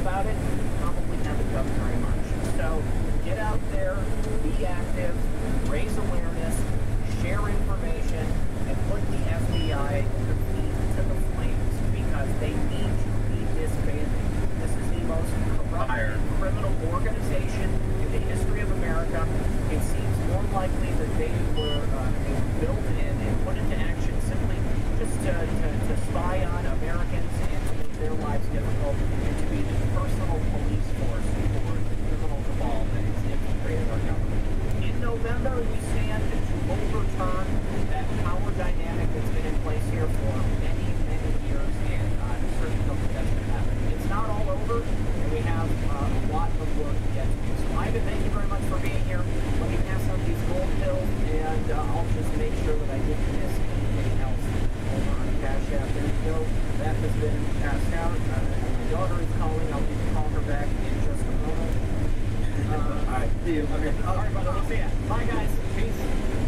B: about it, probably haven't done very much. So get out there, be active, raise awareness, share information, and put the FBI their feet to the flames because they need to be disbanded. This is the most corrupt criminal organization in the history of America. It seems more likely that they were built in and put into action simply just to spy on Americans and to make their lives difficult and to be the personal police force for the criminal cabal that has infiltrated our government. In November, we stand to overturn that power dynamic that's been in place here for many, many years, and I certainly hope that that's going to happen. It's not all over, and we have a lot of work yet to do. So, Ivan, thank you very much for being here. Let me pass out these gold pills, and I'll just make sure that I didn't miss anything else over on Cash App. There you go. That has been passed out. My daughter is calling. I'll need to call her back in just a moment. All right. See you. Okay. All right, brother. We'll see ya. Bye, guys. Peace.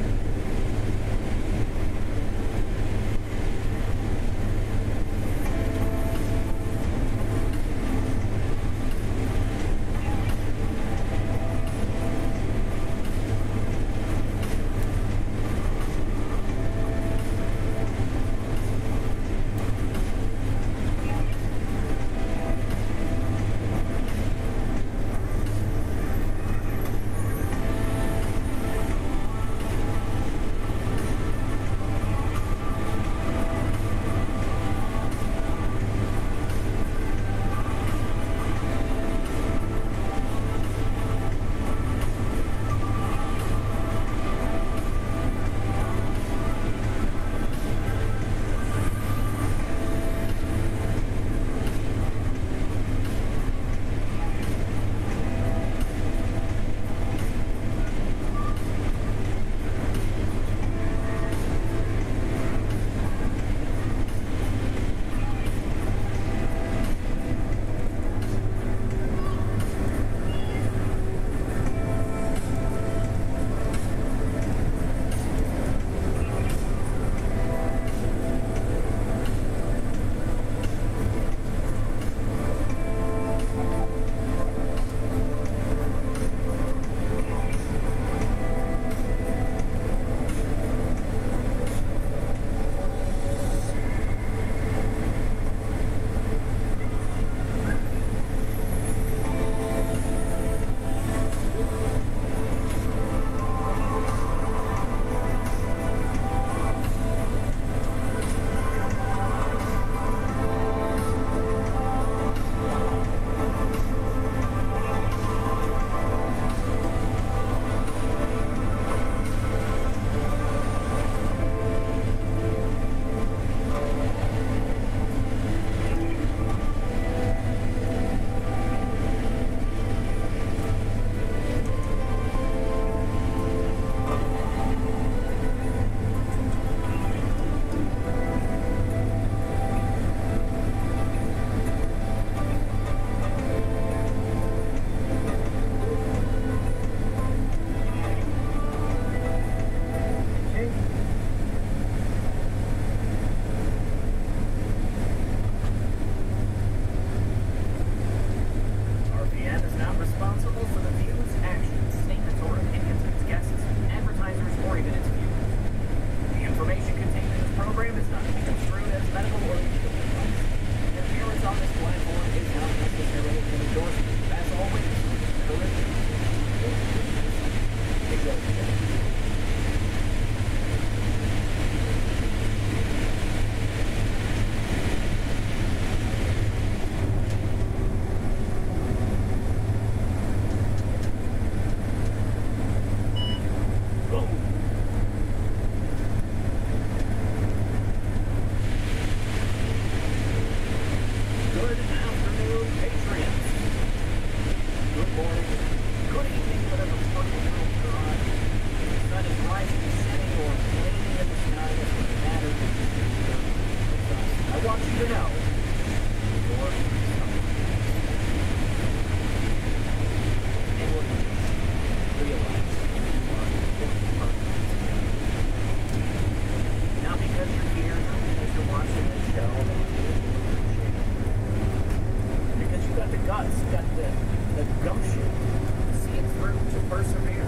B: guts, got the gumption to see it through, to persevere.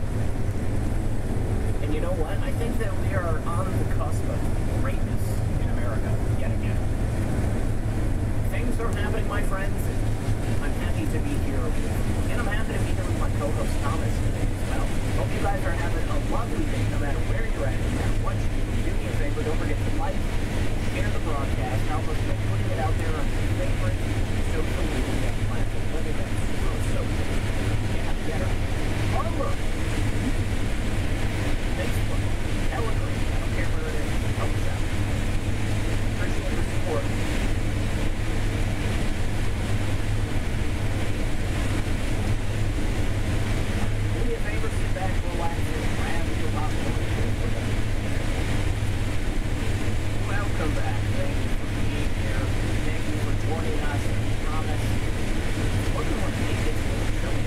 B: And you know what? I think that we are on the cusp of greatness in America yet again. Things are happening, my friends, and I'm happy to be here with you. And I'm happy to be here with my co-host Thomas today as well. Hope you guys are having a lovely day no matter where you're at, no matter what you do. Do me a favor, don't forget to like, share the broadcast, help us with putting it out there on your favorite social media platform, whether that's social, Getter, Armor, Facebook, Telegram, I don't care where it is, help us out. Appreciate the support. Do me a favor, sit back, relax, and grab your popcorn. Welcome back. Thank you for being here. Thank you for joining us. Thomas, what do you want to make it to the show?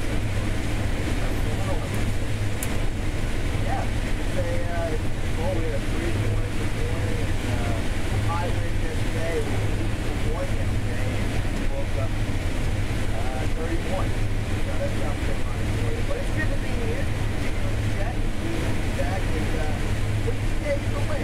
B: Yeah, we had a 3-point this morning and high wind yesterday. We won yesterday and woke up 30 points. So that sounds pretty fun for you. But it's good to be here. Jack, back and we're days away.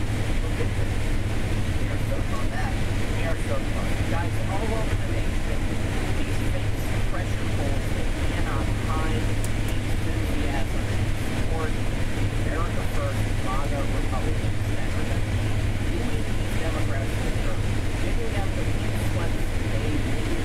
B: We are so fun that. We are so fun. Guys, all over the nation, these famous pressure polls that cannot hide the enthusiasm and support America First, MAGA Republicans that are doing these Democrats in terms, giving them the influence they need.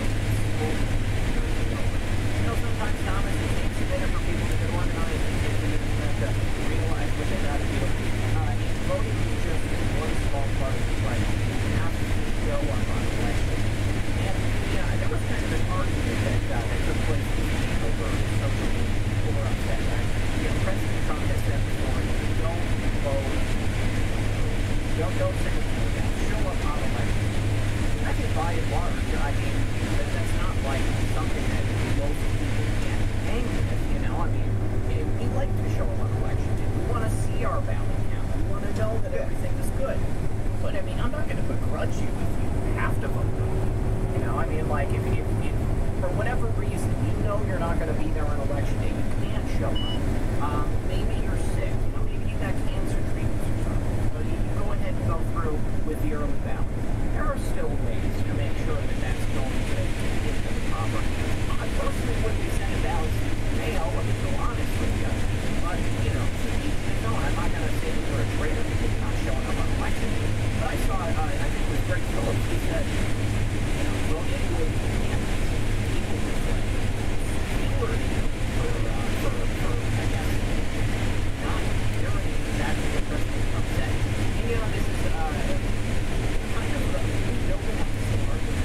B: You know, sometimes, Thomas, it takes a minute for people to get organized and take a minute to realize what they got to do. Voting is just one small part of the fight. You have to show up on election. And, yeah, there was kind of an argument that took place over social media. People were upset, right? You know, President Trump has said before, don't vote. Don't send a vote down. Show up on election. I think by and large, I mean, that's not like something that most people can't hang with, you know? I mean, we like to show up on election day. We want to see our ballot count. We want to know that everything is good. But, I mean, I'm not going to begrudge you if you have to vote. You know, I mean, like, if for whatever reason, you know you're not going to be there on election day, you can't show up. Maybe you're sick. You know, maybe you got cancer treatments or something. So you go ahead and go through with the early ballot. There are still ways to make sure that that's going to get to the proper. I personally wouldn't be sending ballots to mail, let me go honest with you. But, you know, to each his own. I'm not going to say that you're a traitor because you're not showing up on election day. But I saw, I think it was Greg Phillips, he said, you know, vote anyway you can. People just like steward for, I guess, not hearing exactly what President Trump said. And, you know, this is kind of building up some argument.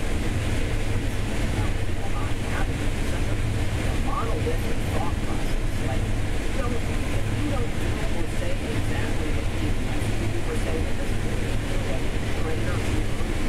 B: People not having such a monolithic thought process. Like, if you don't do or say exactly what you do or say that this is a traitor to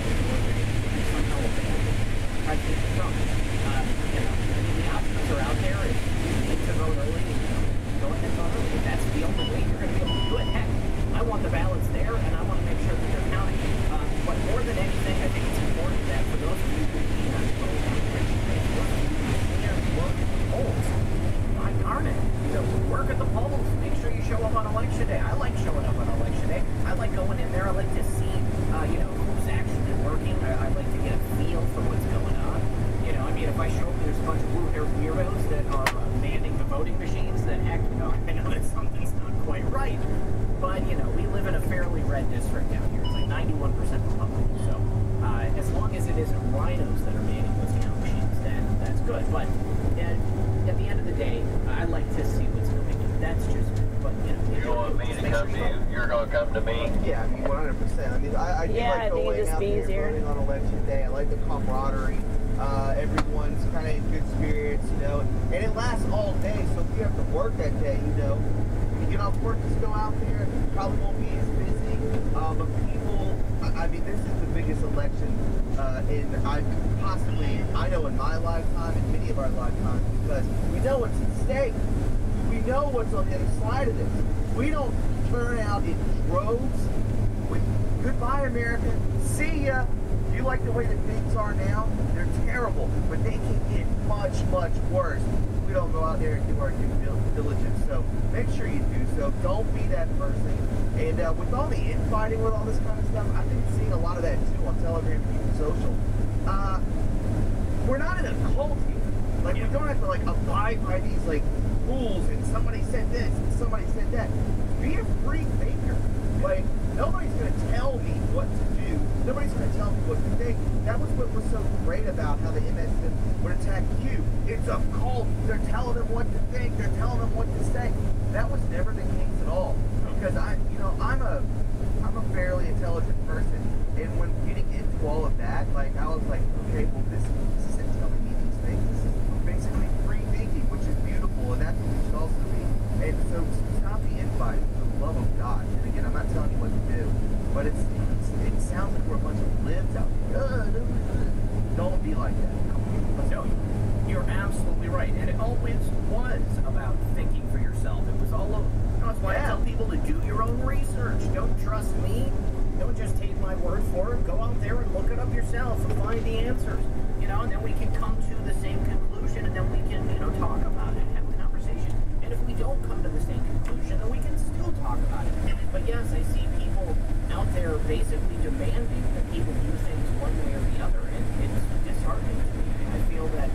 B: somehow abandon President Trump. You know, I mean, the options are out there. If you need to vote early, go ahead and vote early. If that's the only way you're going to be able to do it, heck, I want the ballots there, and I want to make sure that they're counting. But more than anything, I think it's important that for those of you who cannot vote on election day, those of you who can't work at the polls, my darn it, you know, work at the polls. Make sure you show up on election day. I like showing up on election day. I like going in there. I like to see, you know, who's actually working. I like to get a feel for what's going on. You know, I mean, if I show up, there's a bunch of blue-haired weirdos that are manning the voting machines, then heck, you know, I know that something's not quite right. But, you know, we live in a fairly red district down here. It's like 91% Republican. So, as long as it isn't rhinos that are manning those count machines, then that's good. But at the end of the day, I like to see what's going on. That's just, but, you know.
C: You want me to come to you? You're going to come to me?
A: Yeah, I mean, 100%. I mean, I do like going out there voting on election day. I like the camaraderie. Everyone's kind of in good spirits, you know, and it lasts all day. So if you have to work that day, you know, when you get off work, just go out there. Probably won't be as busy, but people, I mean, this is the biggest election I know in my lifetime and many of our lifetimes, because we know what's at stake. We know what's on the other side of this. We don't turn out in droves with goodbye America, see ya, you like the way that things are now, they're terrible, but they can get much, much worse if we don't go out there and do our due diligence. So make sure you do so. Don't be that person. And with all the infighting with all this kind of stuff, I've been seeing a lot of that too on Telegram and even social. We're not in a cult here. Like, we don't have to, like, abide by these, like, rules, and somebody said this, and somebody said that. Be a free thinker. Like, nobody's going to tell me what to do. Nobody's going to tell me what to think. That was what was so great about how the MSM would attack you. It's a cult. They're telling them what to think. They're telling them what to say. That was never the case at all. Because I'm a fairly intelligent person, and when getting into all of that, like, I was like, okay, well, this isn't telling me these things. This is basically free thinking, which is beautiful, and that's what we should also be. And so stop the infighting for the love of God. And again, I'm not telling you what to do, but it sounds like we're a bunch of libs out there. Don't be like that.
B: No, you're absolutely right, and it always was about thinking for yourself. It was all over. That's why I tell people to do your own research. Don't trust me. Don't just take my word for it. Go out there and look it up yourself and find the answers. And then we can come to the same conclusion, and then we can, talk about it, have a conversation. And if we don't come to the same conclusion, then we can still talk about it. But yes, I see people out there basically demanding that people do things one way or the other, and it's disheartening to me. I feel that,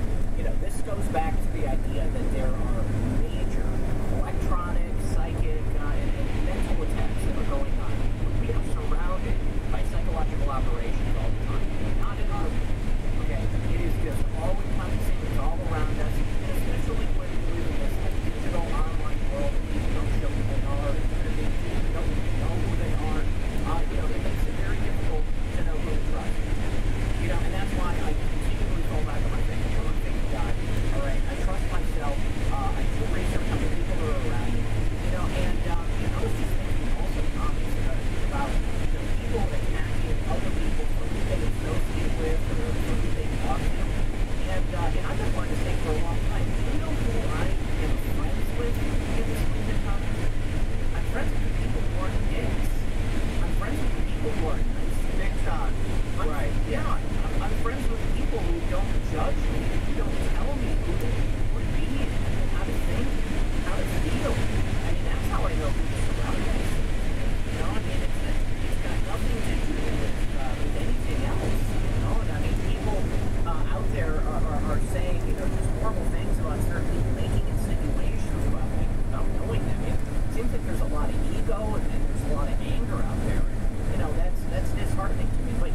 B: this goes back to the idea that there are major electronic, psychic, and mental attacks that are going on. We are surrounded by psychological operations all the time. Not in our world, okay? It is just all encompassing, it's all around us, especially when we live in this digital online world. People don't show who they are, people don't know who they are. It makes it very difficult to know who to trust. And that's why I continually fall back on my faith. I don't think God. All right, I trust myself. I do research on the people who are around me. And I was just thinking also, comments about people attacking other people for who they associate with or for who they talk to. And I've been wanting to say for a long time, do you know who I am friends with in this movement comments? I'm friends with the people who aren't dicks. I'm friends with the people who are nice.
A: Next time.
B: Right. Yeah. I'm friends with people who don't judge me, who don't tell me who to be and how to think, how to feel. I mean, that's how I know who to surround myself with. It's got nothing to do with anything else. And I mean, people out there are saying, just horrible things about certain people, making insinuations about people without knowing them. It seems like there's a lot of ego and there's a lot of anger out there. That's disheartening to me. But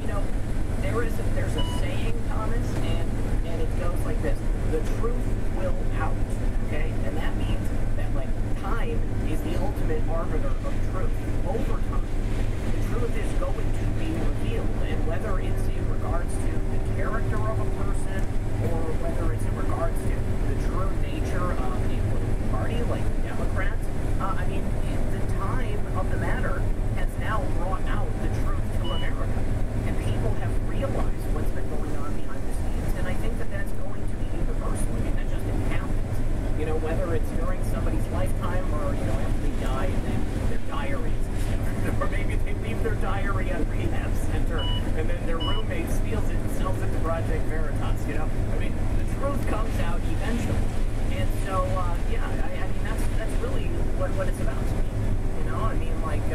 B: there's a saying, Thomas, and it goes like this: the truth will out. Okay, and that means that time is the ultimate arbiter of truth. Over time, the truth is going to be revealed, and whether it's in regards to the character of a person or whether it's in regards to the true nature of a political party like the Democrats, I mean, the time of the matter has now brought out the truth to America, and people have realized what's been going on behind the scenes, and I think that that's going to be universal. I mean, that just happens. Whether it's during somebody's lifetime or, after they die and then their diaries and stuff, or maybe they leave their diary at a rehab center and then their roommate steals it and sells it to Project Veritas, I mean, the truth comes out eventually. And so, I mean, that's really what it's about to me. I mean,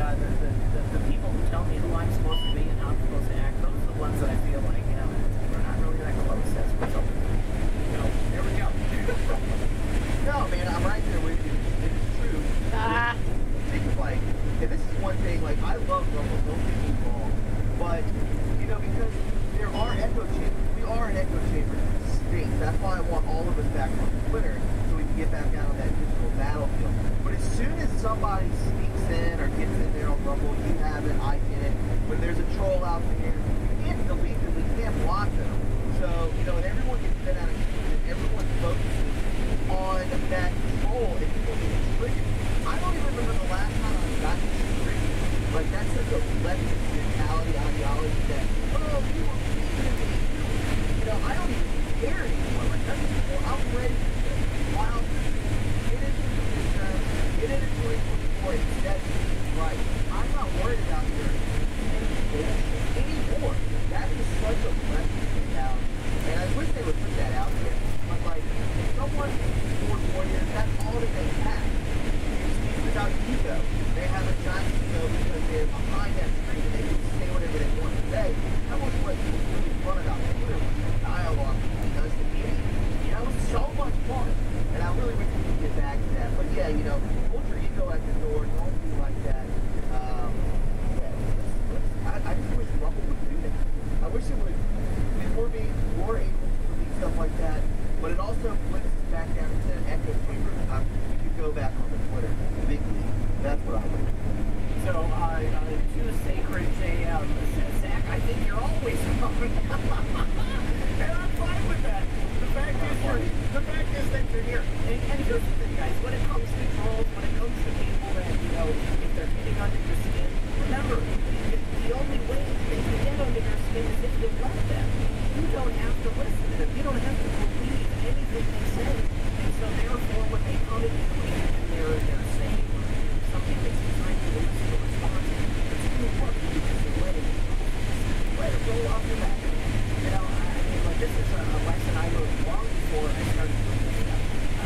B: the people who tell me who I'm supposed to be and how I'm supposed to act, those are the ones that I feel like, we're not really that close as a result. There we go.
A: No, man, I'm right there with you. It is true. Think of and this is one thing, I love Rumble, don't get me wrong, but, because there are echo chambers. We are an echo chamber state. That's why I want all of us back on Twitter, so we can get back out on that digital battlefield. But as soon as somebody sneaks in or gets in there on Rumble, you have it, I get it. When there's a troll out there, we can't delete them, we can't block them. So, and everyone gets sent out of and everyone focuses on that troll and people get triggered. I don't even remember the last time I got triggered. That's such a leftist mentality, ideology that, you were mean to me. I don't even care anymore. That's more, I'm ready to get wild. Get into the midterm, get into 2024, and set things right. I'm not worried about your any bullshit anymore. That is are able to believe stuff like that, but it also flips us back down to the echo chamber. We could go back on the Twitter, the big league. That's what I would do.
B: So, to Sacred JM, Zach, I think you're always wrong. And I'm fine with that. The fact is that you're here. And here's the thing, guys. When it comes to trolls, when it comes to people that, if they're getting under your skin, remember, the only way they can get under your skin is if you let them. You don't have to listen to them. You don't have to believe anything they say. And so, therefore, when they come at you and they're saying something that's designed to listen to response, it's too important because you're letting it roll off your back. This is a lesson I learned long before I started doing this stuff.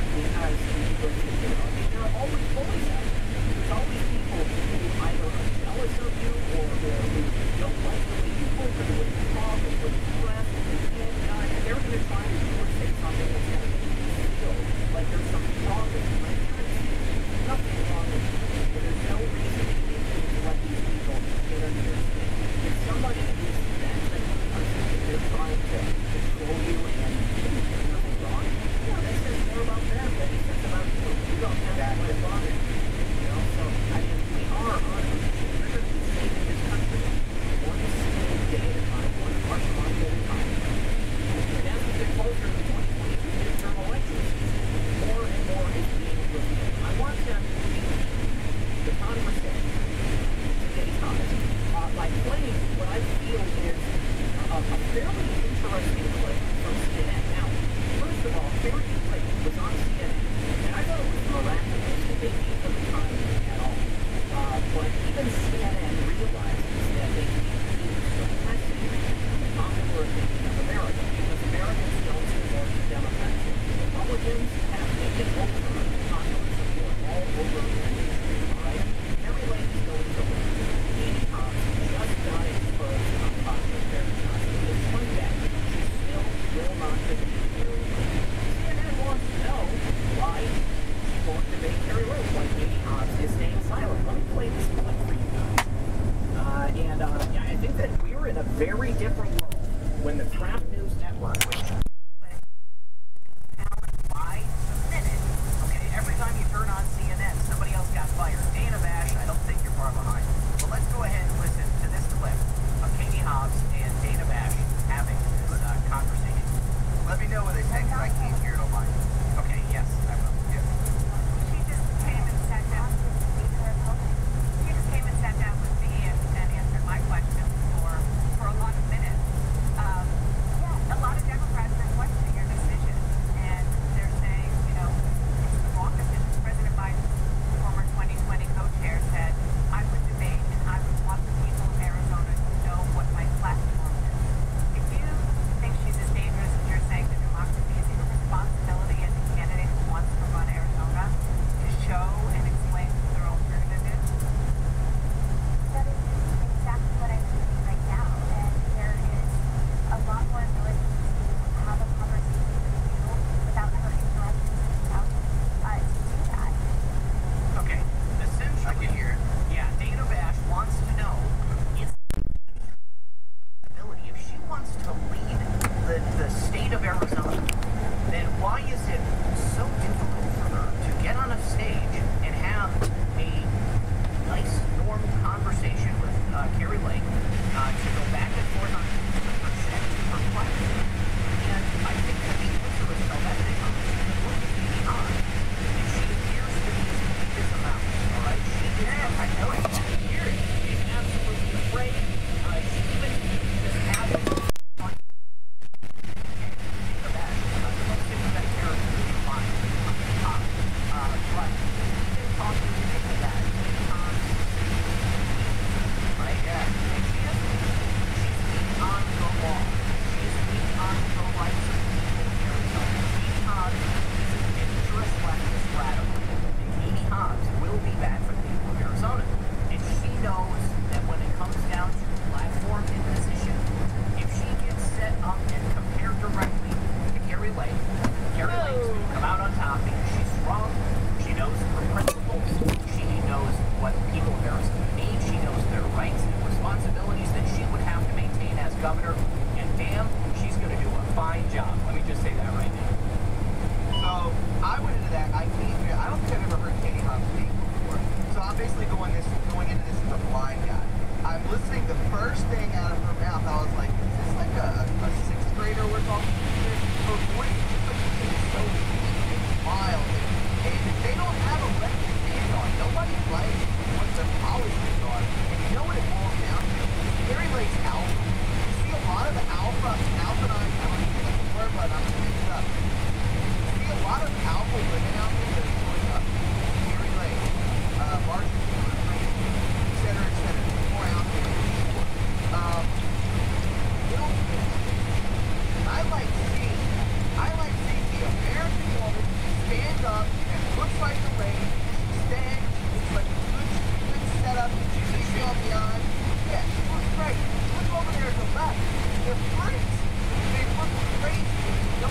B: Because there are always bullies out there. There's always people who either are jealous of you or who don't like the way you look or the way you talk or the way you dress. And they're going to try to do or say something that's going to make you feel like there's something wrong with you. I guarantee there's nothing wrong with you. But there's no reason to let these people get under your skin. If somebody is that type of person, they're trying to control you and there's nothing wrong, that says more about them than it says about you. You don't have that much on it. So, we are on a mission. We're going to be saving this country one single day at a time, one harsh month at a time. And as we get closer to the 2022 midterm elections, more and more is being revealed. I want to lead the conversation today's topic by playing what I feel is a fairly interesting clip from CNN. Now, first of all, Fairview Lake was on CNN, and I thought it was miraculous that they gave them time at all. But even CNN realizes that they need to be suppressing the popular opinion of America, because Americans don't support the Democrats. Republicans have taken over popular support all over the country. All right? Kari Lake is going to win. Katie Hobbs just got exposed on popular Veritas. It's funny that she still will not debate Kari Lake. CNN wants to know why she won't debate Kari Lake when Katie Hobbs is staying silent. Let me play this clip for you guys. I think that we're in a very different world when the Crap News Network, which by the minute, okay, every time you turn on CNN, somebody else got fired. Dana Bash, I don't think you're far behind. But let's go ahead and listen to this clip of Katie Hobbs and Dana Bash having this conversation.
A: Let me know what they say, because I can't hear it on mine.
B: Okay, yes, I will. Yeah.
F: She just came and sat down with me. She just came and sat down with me and answered my questions for a lot of minutes. A lot of Democrats are questioning your decision, and they're saying, it's the wrong decision. President Biden, former 2020 co-chair, said, I would debate and I would want the people of Arizona to know what my platform is. If you think she's as dangerous as you're saying that democracy is your responsibility as a candidate who wants to run Arizona to show and explain what their alternative is?
G: That is exactly what I'm doing right now, and there is a lot more ability to have a conversation with you without ever interrupting yourself to do that.
B: Okay, essentially,
A: I can hear it.
B: yeah, Dana Bash wants to know if she wants to lead the state of Arizona, then why is it so difficult for her to get on a stage and have a nice, normal conversation with Kari Lake, to go back and forth on her platform? And I think that the answer is so that they look at Katie Hobbs, and she appears to be as weak as a mouse, all right? I know it. She's absolutely afraid. She even just had on
A: Orange is like so wild, and they don't have a leg to stand on. Nobody likes what their polishes are. And you know what it boils down to? Gary Lake's alpha. You see a lot of the alpha 9, I'm going to get the word, but I'm going to mix it up. You see a lot of alpha women out there that are going up. Gary Lake, Martin Luther King, et cetera, more out there. You don't see it. I like seeing the American woman stand up and looks like a lady, stand, looks like a good setup, she's easy on the eyes. Yeah, she looks great. Look over there to the left. They're freaks. They look crazy. No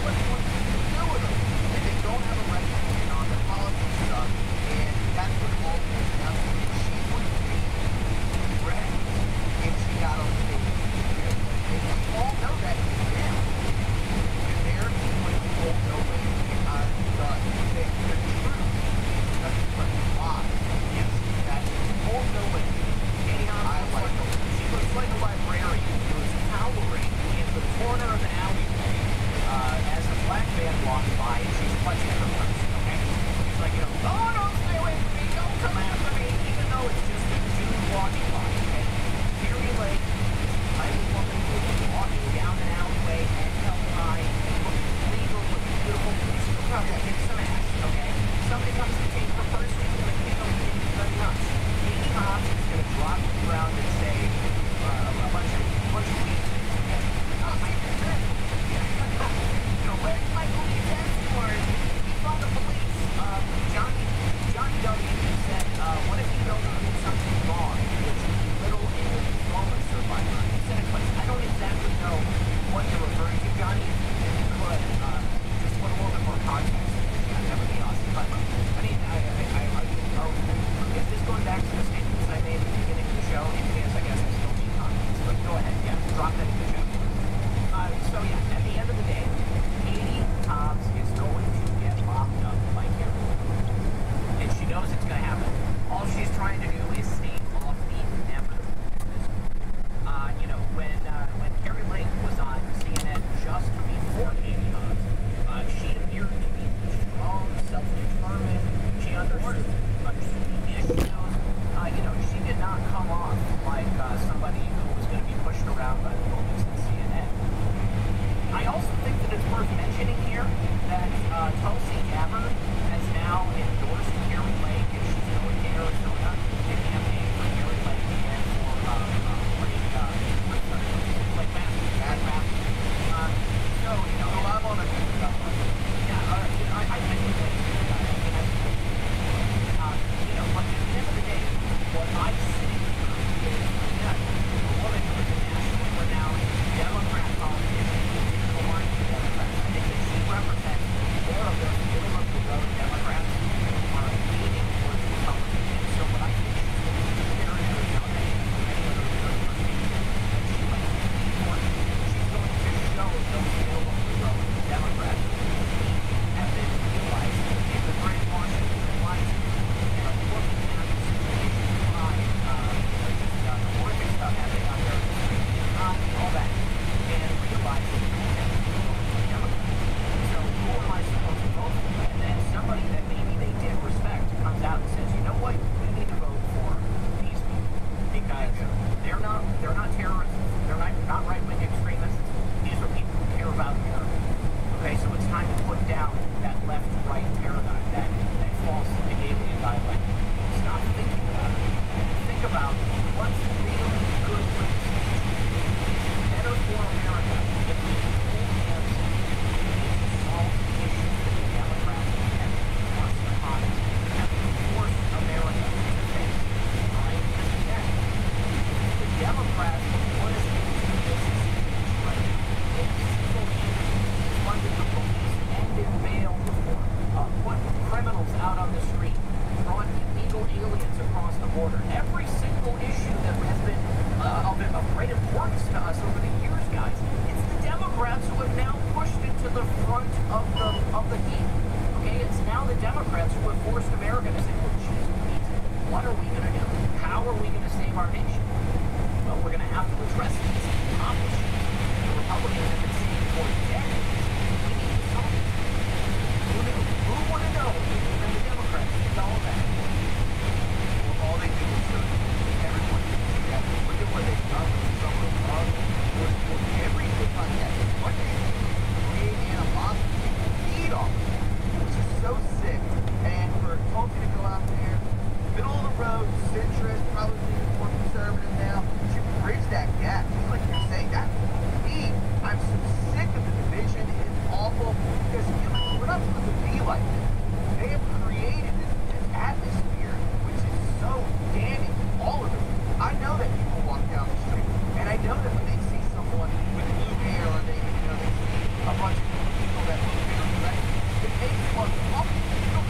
A: they are talking to you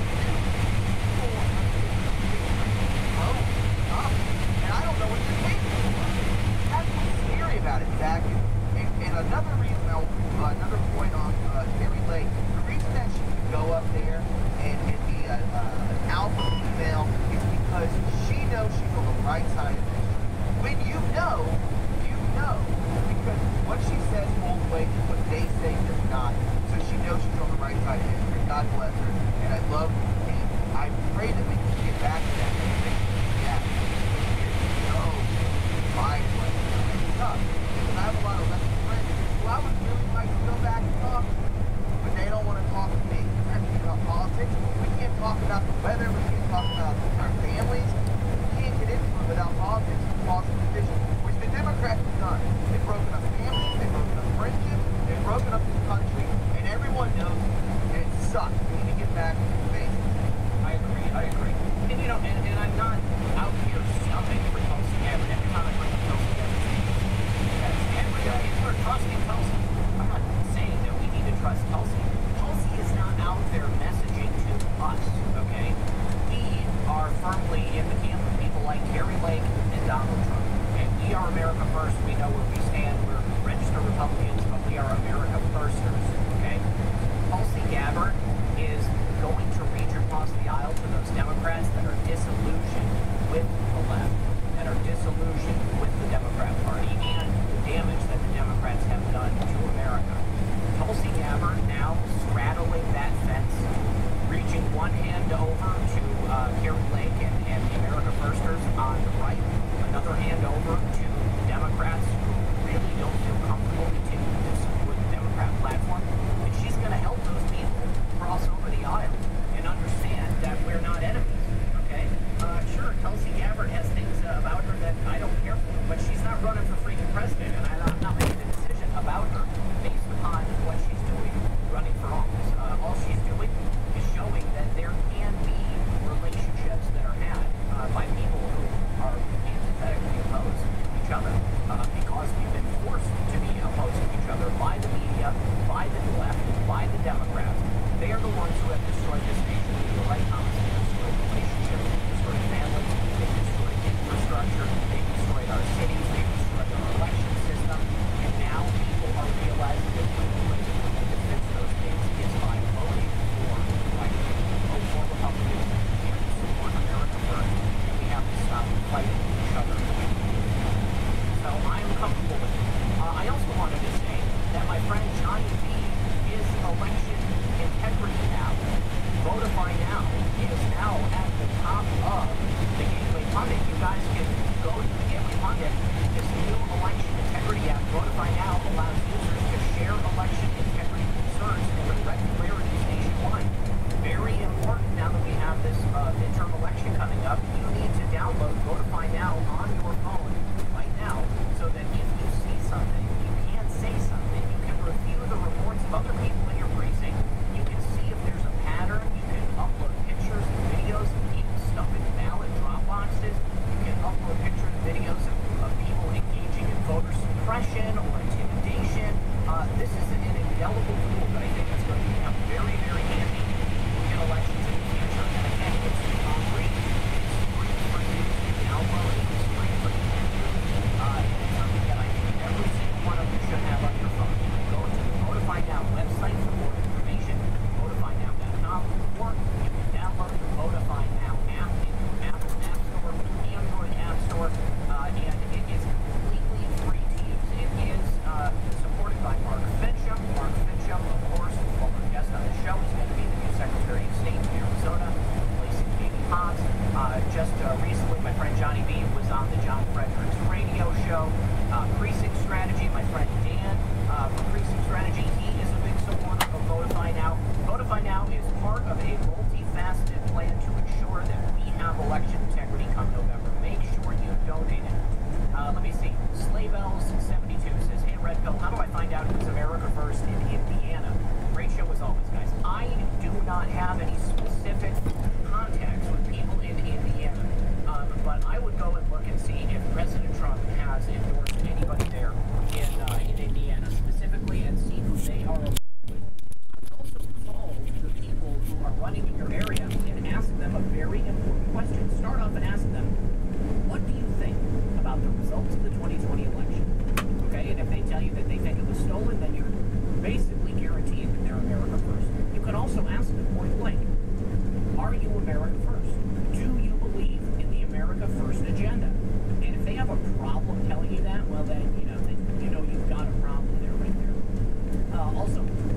A: and I don't know what you're capable of. That's what's scary about it, Zach. And another reason, another point on Kari Lake, the reason that she could go up there and be an alpha female is because she knows she's on the right side of history. When you know, because what she says both ways, what they say does not. So she knows she's on the right side of history. God bless her. And I love her. And I pray that we can get back to that. My place. It's tough. Because I have a lot of lesson friends who I would really like to go back and talk to, but they don't want to talk to me. We can't talk politics. We can't talk about the weather. We can't talk about our families. We can't get into it without politics and causing division, which the Democrats have done. They've broken up families. They've broken up friendships. They've broken up this country, and everyone knows it. And it sucks. We need to get back to the basics.
B: I agree. And you know, and I'm not out here stumping for Tulsi Gabbard. Every time I bring up Tulsi Gabbard, we're trusting Tulsi. I'm not saying that we need to trust Tulsi. Tulsi is not out there messaging to us, okay? We are firmly in the camp of people like Kari Lake and Donald Trump. Okay? We are America first. We know where we stand. We're registered Republicans, but we are America firsters, okay? Tulsi Gabbard is going to reach across the aisle to those Democrats that are disillusioned with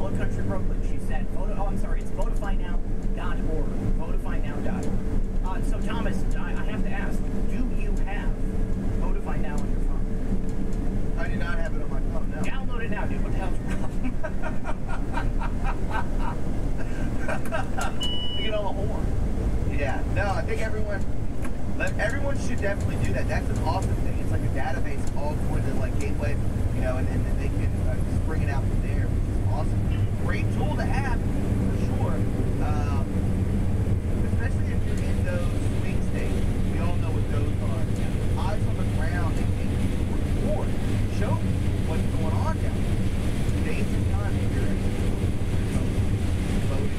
B: Country Brooklyn. She said, it's votifynow.org. Votifynow.org. So Thomas, I have to ask, do you have Votify Now on your phone?
A: I do not have it on my phone, no.
B: Download it now, dude. What the hell's your problem? You get all the horn.
A: Yeah, no, I think everyone should definitely do that. That's an awesome thing. It's like a database all for the like gateway, you know, and then they can just bring it out from there, which is awesome. Great tool to have for sure, especially if you're in those swing states. We all know what those are. Eyes on the ground and record, show what's going on down there. Days of time if you're voting.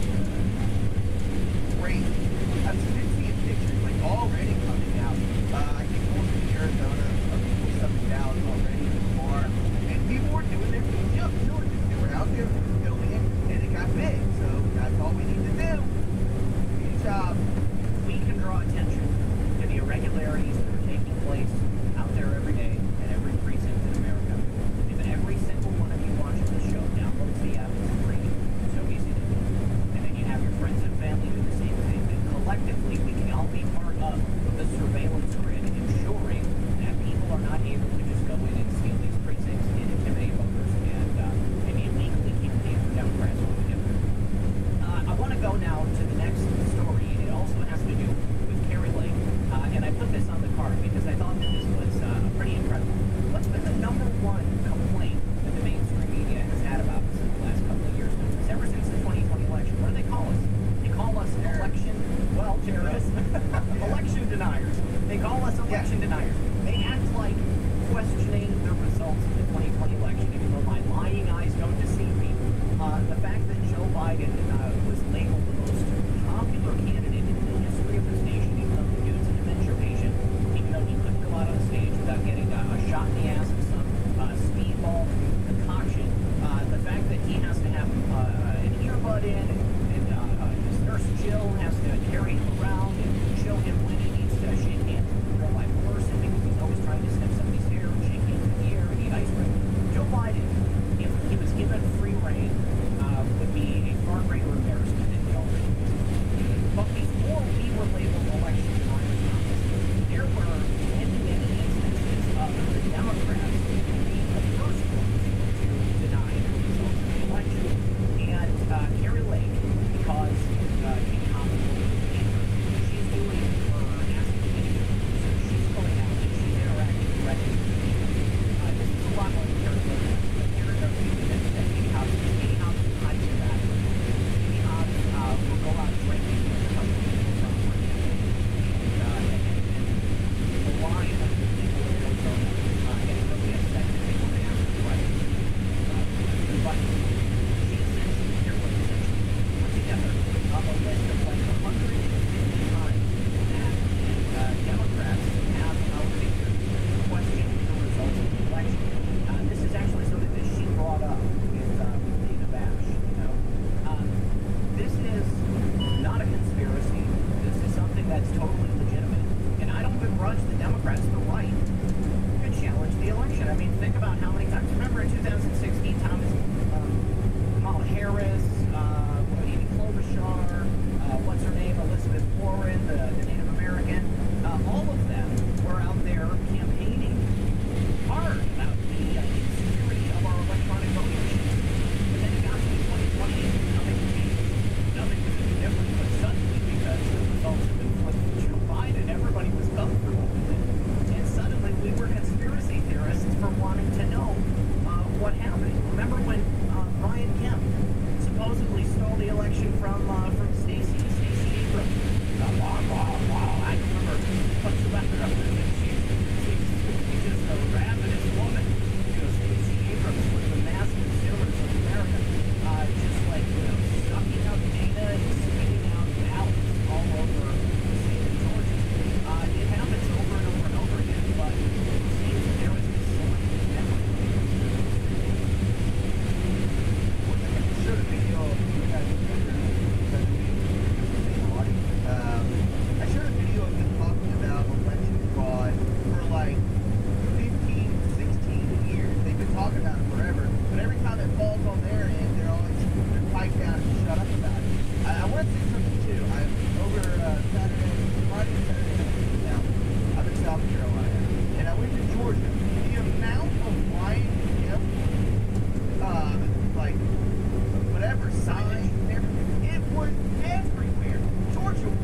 A: Great. I've been seeing pictures like already coming out. I think most in Arizona, stuff in Dallas already in the bar, and people were doing their due diligence. They were out there filming it, and it got big. So that's all we need to do. Good job.
B: We can draw attention to the irregularities that are taking place out there every day in every precinct in America. If every single one of you watching this show downloads the app, it's free. It's so easy to do. And then you have your friends and family do the same thing. And collectively, we can all be part of the surveillance grid, ensuring that people are not able to just go in and steal these precincts and intimidate voters and illegally keep the Democrats together. I want to go now to the next story. It also has to do with Kari Lake. And I put this on the card because I thought that this was pretty incredible. What's been the number one complaint that the mainstream media has had about us in the last couple of years? Ever since the 2020 election, what do they call us? They call us terrorists. Election deniers. They call us election deniers. They act like questioning the results of the 2020 election, even though my lying eyes don't deceive me. The fact that Joe Biden was labeled the most popular candidate in the history of this nation, even though the dude's a dementia patient, even though he couldn't go out on stage without getting a shot in the ass with some speedball concoction. The fact that he has to have an earbud in, and his nurse Jill has to carry him around and show him when he needs to shake hands with a real life person because he's always trying to sniff somebody's hair and shake hands in the air and eat ice cream. Joe Biden, if he was given free reign, would be a far greater embarrassment than he already is. But before we were labeled election deniers, there were many instances of the Democrats being the first ones to deny the results of the election. And Kari Lake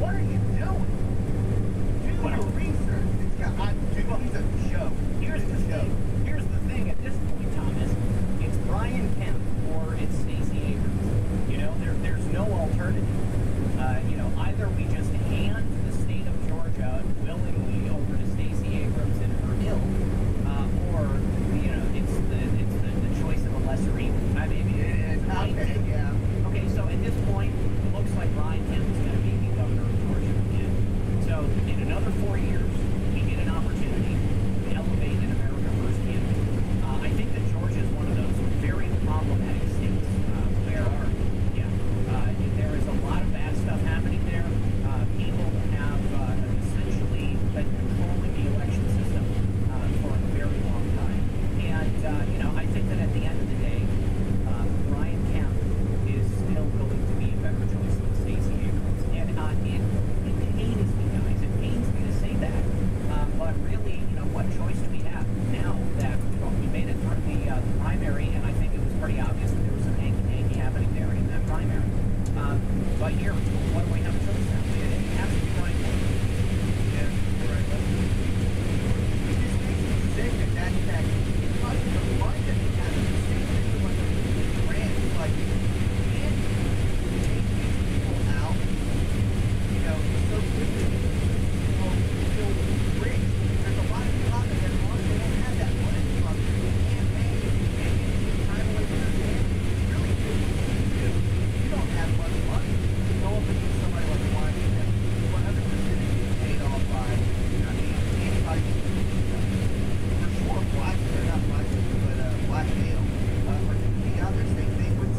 A: What are you doing? Do your research. It's got, dude, he's a show.
B: Here's the
A: show.
B: thing. Here's the thing. At this point, Thomas, it's Brian Kemp or it's Stacey Abrams. You know, there's no alternative. You know, either we just hand the state of Georgia willingly over to Stacey Abrams and her ilk, or you know, it's the choice of a lesser evil. I mean,
A: Okay, yeah.
B: Okay, so at this point, it looks like Brian Kemp is going to be the governor of Georgia again. So in another 4 years, we get an opportunity to elevate an America First candidate. I think that Georgia is one of those very problematic states where, there is a lot of bad stuff happening there. People have essentially been controlling the election system for a very long time. And, you know, I think that at the end of the day, Brian Kemp is still going to be a better choice than Stacey Abrams. And it pains me, guys. It pains me to say that. But really, you know, what choice do we have now that we made it through the primary, and I think it was pretty obvious that there was some hanky-panky happening there in that primary. But here, what do we have a choice now? It has to be Brian Kemp.
A: Yeah, right. It just makes me sick that because the money that he has, the same thing with like the grant, like, you can't take these people out, you know, so quickly. Feel rich. There's a lot of people out there that they don't have that money from campaign and get time away from their family. It's really good. You don't have much money. Go up and meet somebody like Brian Kemp, 100% is paid off by, I mean, anybody can do that. For sure, black, or not black, but black male. Or be out there, same thing with,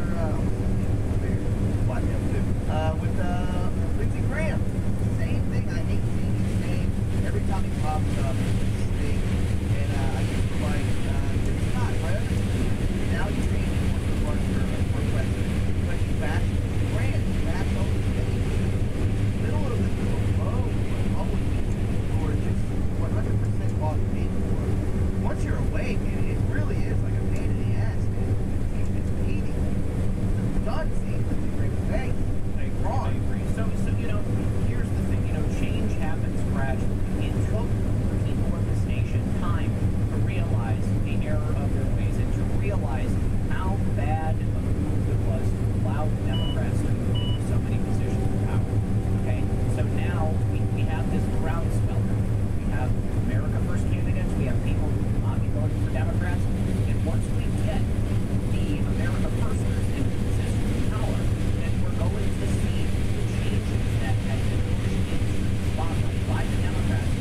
A: black male too. With Lindsey Graham. Same thing. I hate seeing his name every time he pops up. It's sting. And I just feel like it's not. Right? Now he's saying he wants to run for president. But he bashed Grant. He bashed all the states. Middle of the road Republicans who are just 100% bought and paid for. Once you're away, man, it really is like a pain in the ass, man. It's beating. It's done seeing Lindsey Graham's face.
B: I agree. So, you know, here's the thing. You know, change happens gradually. It took the people of this nation time to realize the error of their ways and to realize how bad of a move it was to allow the Democrats to move into so many positions of power. Okay? So now we have this groundswell. We have America First candidates. We have people who will not be voting for Democrats. And once we get the America Firsters into positions of power, then we're going to see the changes that have been pushed into the spotlight by the Democrats.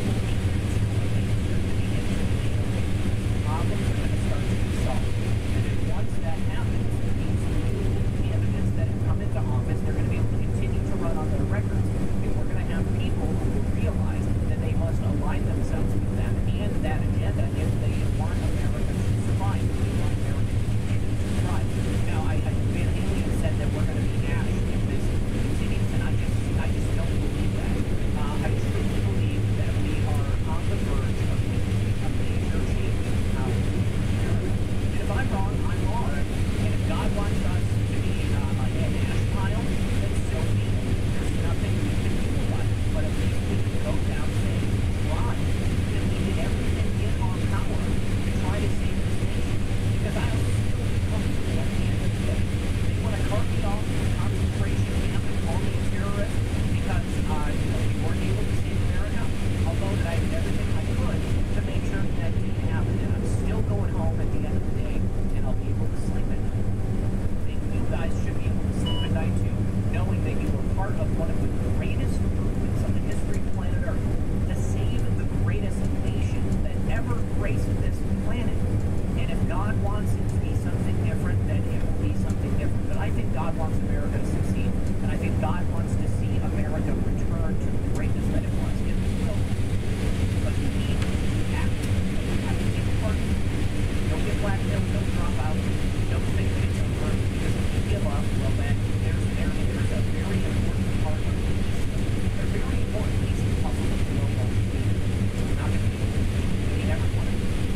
B: Problems are going to start to be solved. And then once that happens, these new candidates that have come into office, they're going to be able to continue to run on their records. And we're going to have people who will realize that they must align themselves with them and that agenda if they want America to survive, if they want America to continue to thrive. Now, Van Halen said that we're going to be ash if this continues, and I just don't believe that. I truly believe that we are on the verge of witnessing a major change in power. And if I'm wrong, I'm wrong. And if God wants us to be an ash pile, then so be it. There's nothing we can do about it. But at least we can go down saying, try. And we did everything in our power to try to save this nation. Because I don't still be comfortable at the end of the day. They want to cart me off to a concentration camp and call me a terrorist because you know, we weren't able to save America. Although that I did everything I could to make sure that didn't happen. And I'm still going home at the end of the day, and I'll be able to sleep at night. And you guys should be able to sleep at night too, knowing that you were part of one of the greatest movements on the history of planet Earth to save the greatest nation that ever graced this planet. And if God wants it to be something different, then it will be something different. But I think God wants America to succeed, and I think God wants to see America return to the greatness that it was in this world. But we need to act. We have to take part. Don't get blackmailed, don't drop out, don't think that it's over, because if you give up, well then there's a very important part of the piece. A very important piece of the puzzle that we don't want to do. We're not going to be able to do. We need everyone.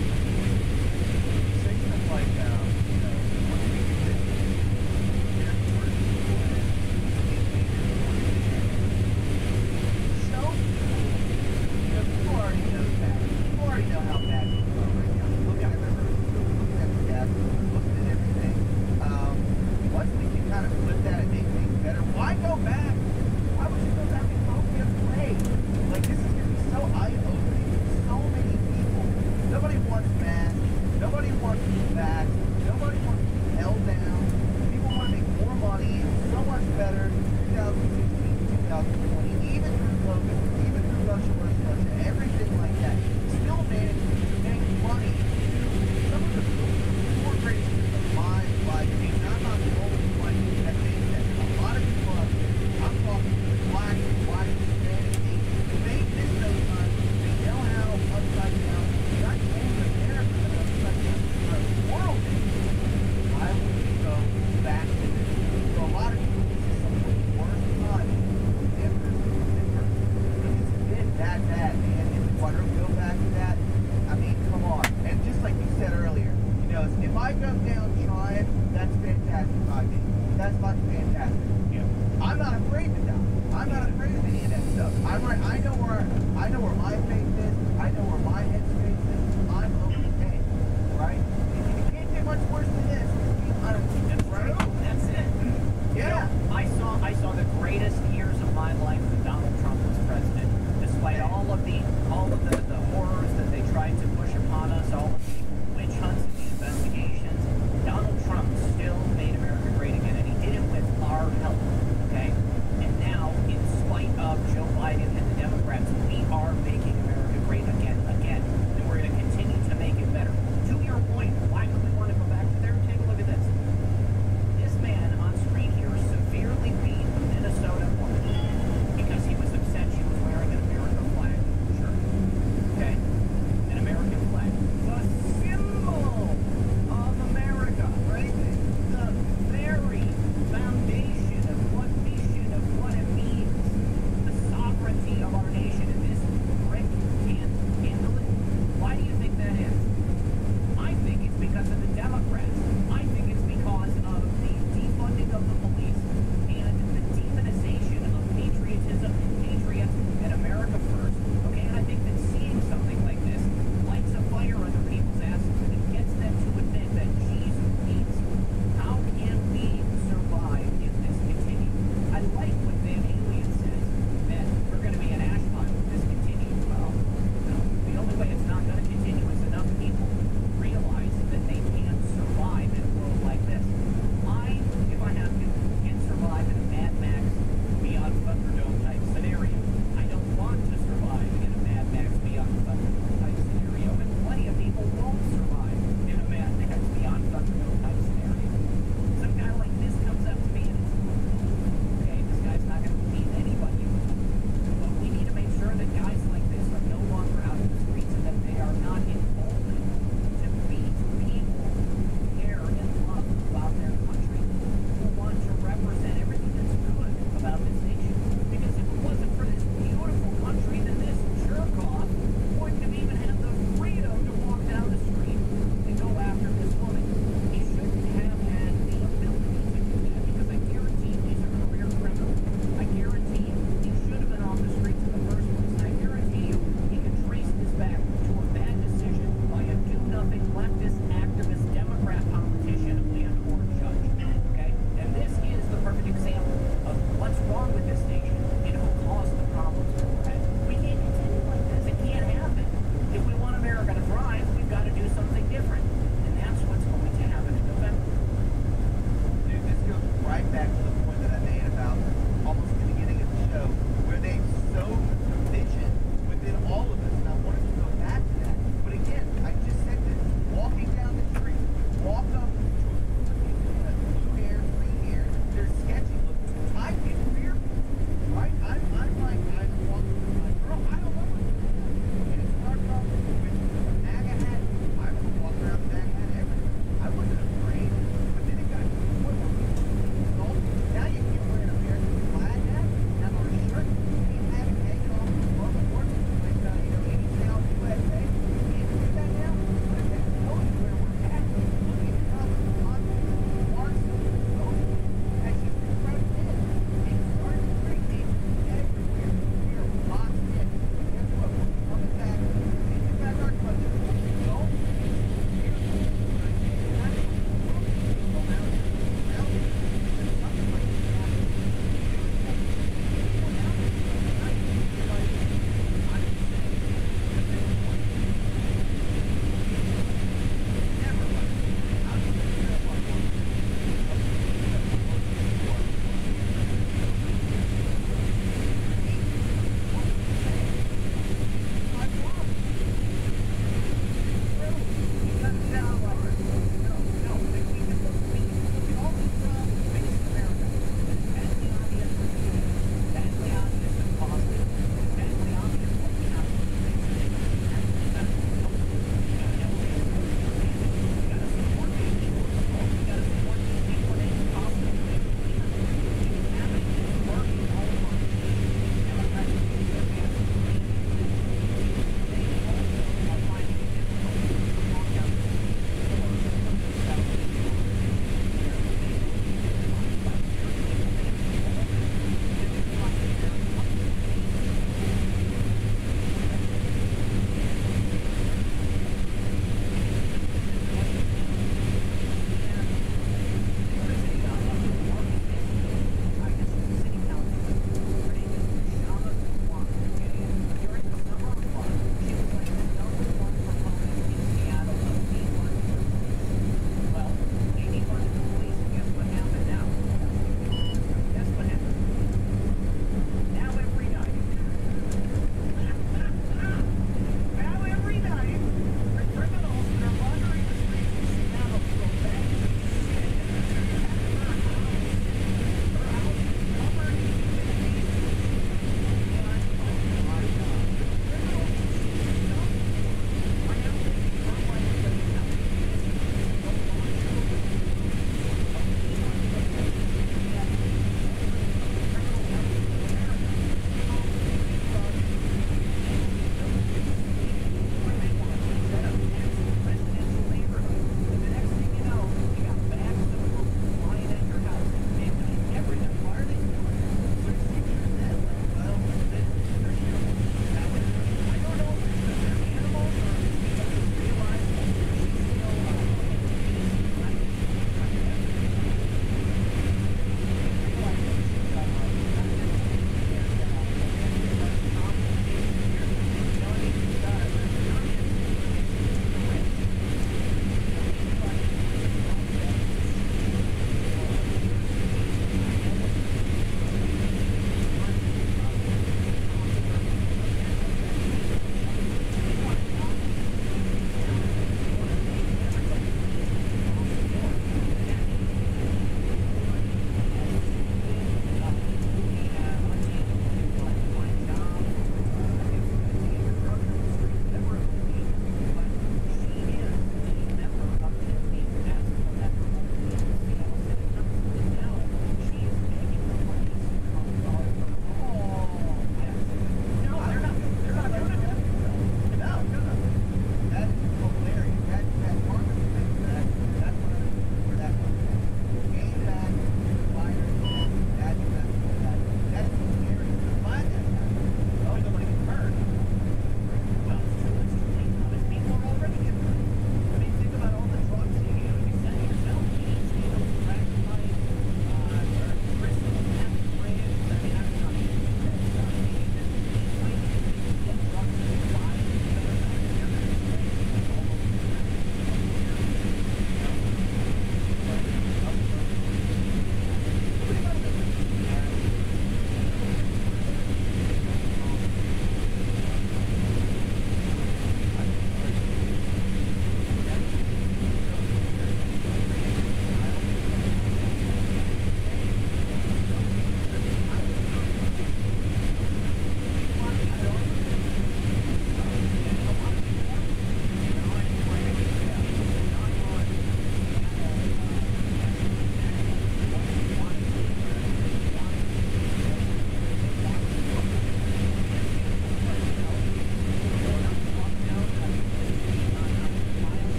A: Say stuff like, you know, once we do this, there's more people and kind of flip that and make things better, why go back? Why would you go back and go be afraid? Like, this is going to be so eye-opening to so many people. Nobody wants masks. Nobody wants to be back. Nobody wants to be held down. People want to make more money. It's so much better in 2016, 2020, even through COVID, even through Russia versus Russia, everything like that. Still managed to make money. Some of the more greatest things of my life. And I'm not the only one that thinks that. A lot of people out there, I'm talking to the black, white, Hispanic, Asian, they miss those times. They know how upside down, not only America, but upside down the world is. Why would we go back to this? So a lot of people, this is some of the worst times ever. It's been that bad, man. And if I don't go back to that, I mean, come on. And just like you said earlier, you know, if I go down trying, that's fantastic by me. That's fucking fantastic. Yeah. I'm not afraid to die. I'm not afraid of any of that stuff. I know where my faith is. I know where my headspace is. I'm okay, right? It can't get much worse than this.
B: That's
A: Right?
B: true. That's it.
A: Yeah.
B: You know, I saw the greatest years of my life when Donald Trump was president. Despite all of the horrors that they tried to push upon us, all of the witch hunts and the investigations, Donald Trump still made America great again, and he did it with our help. Okay? And now, in spite of Joe Biden and the Democrats, we are making America great again. And we're going to continue to make it better. To your point, why would we want to go back to there? Take a look at this. This man on screen here severely beat the Minnesota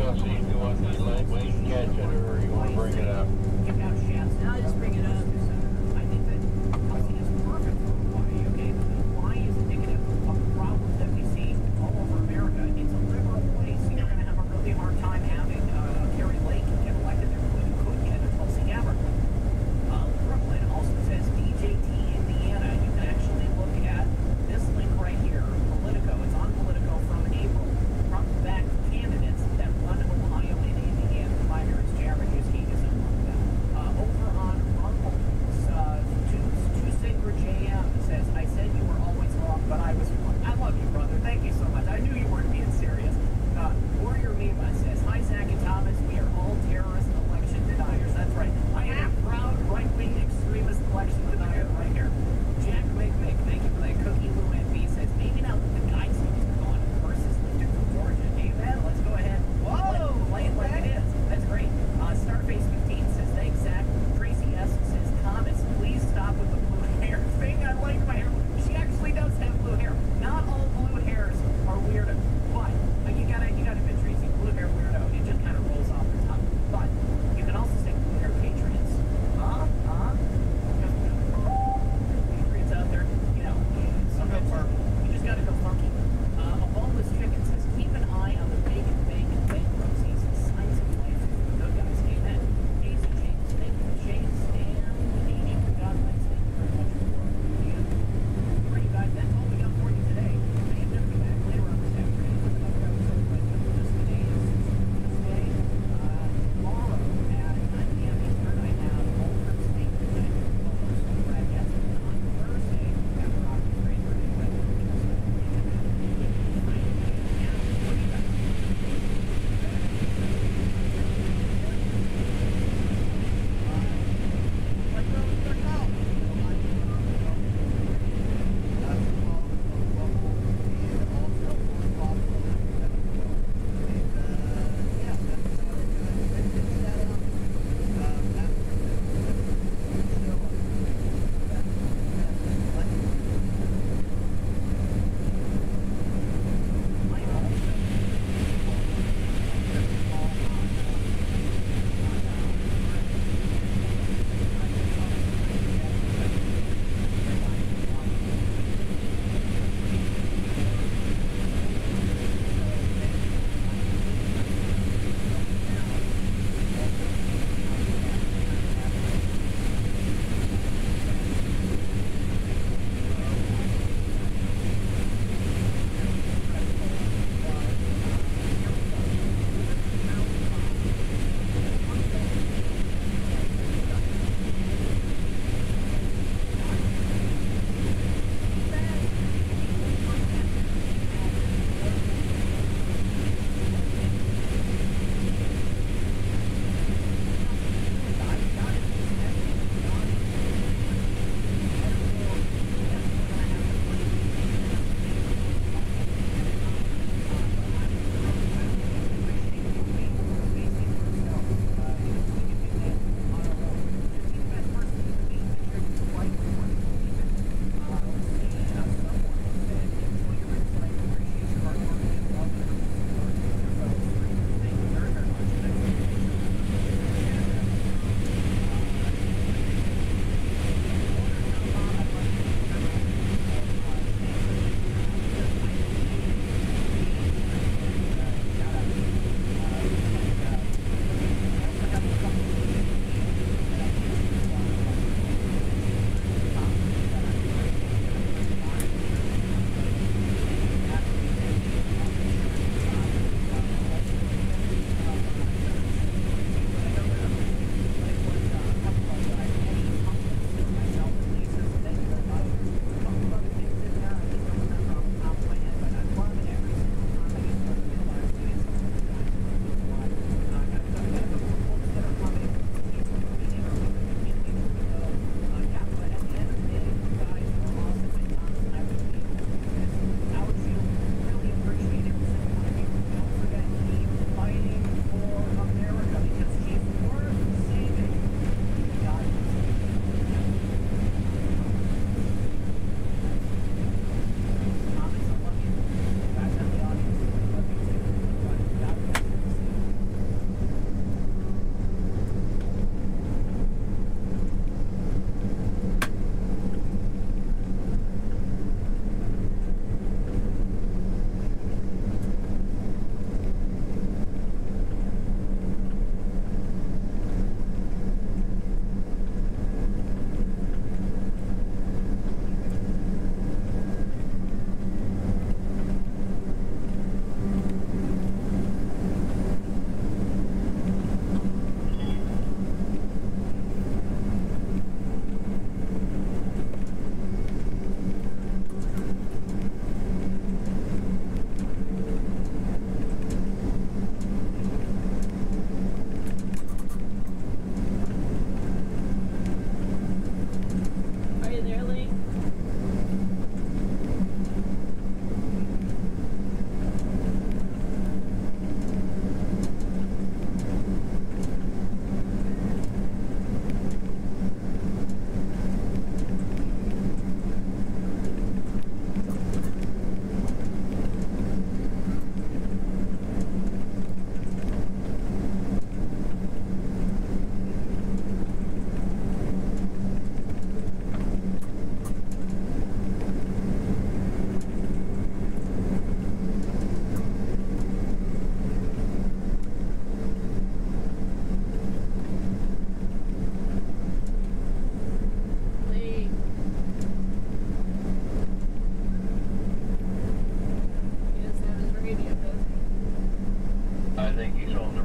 C: Chelsea, if you want me to we can catch it, or you want to bring it up?
B: Give out shafts.
A: Now just bring it up.
B: I think that Chelsea is perfect for Hawaii, okay? Hawaii is indicative of problems that we see all over America. It's a liberal place. You're going to have a really hard time having Kerry Lake get elected there, who could get Tulsi Gabbard. Brooklyn also says DJT Indiana. You can actually look at this link right here, Politico. It's on Politico from April. Front back candidates that won Ohio and Indiana primaries. Jared Yuskey is among them.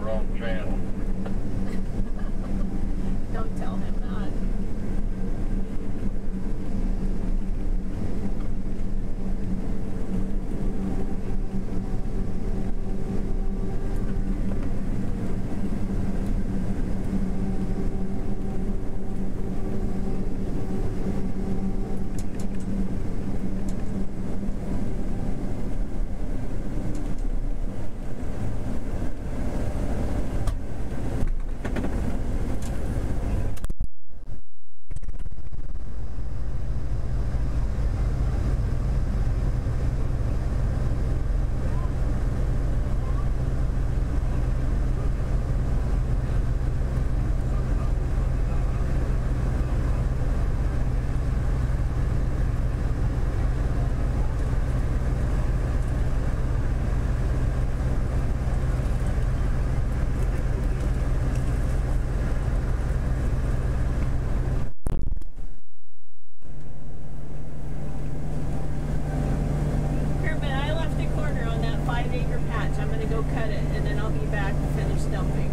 C: wrong channel.
E: Don't tell him that. Kermit, I left a corner on that 5-acre patch. I'm gonna go cut it and then I'll be back to finish dumping.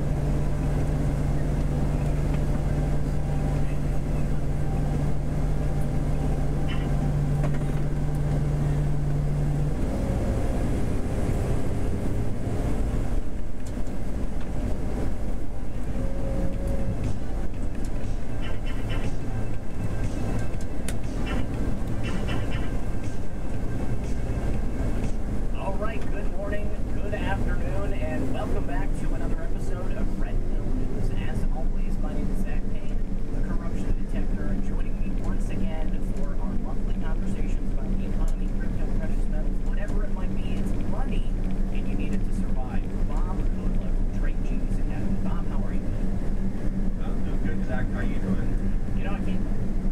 B: All right, good morning, good afternoon, and welcome back to another episode of Red Pill News. As always, my name is Zach Payne, the corruption detector, and joining me once again for our monthly conversations about the economy, crypto, precious metals, whatever it might be. It's money, and you need it to survive. Bob Goodla from Trade Genius Academy. Bob, how are you doing?
H: I'm doing good, Zach. How you doing?
B: You know, I can't.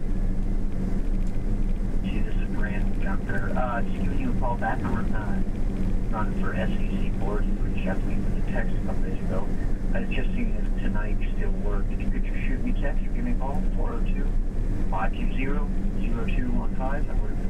I: Hey, this is Brand Gunther. Just giving you a call back. I'm running for SEC board. You reached out to me with a text a couple days ago. I was just seeing if tonight you still work. If you could just shoot me a text or give me a call, 402-520-0215. I would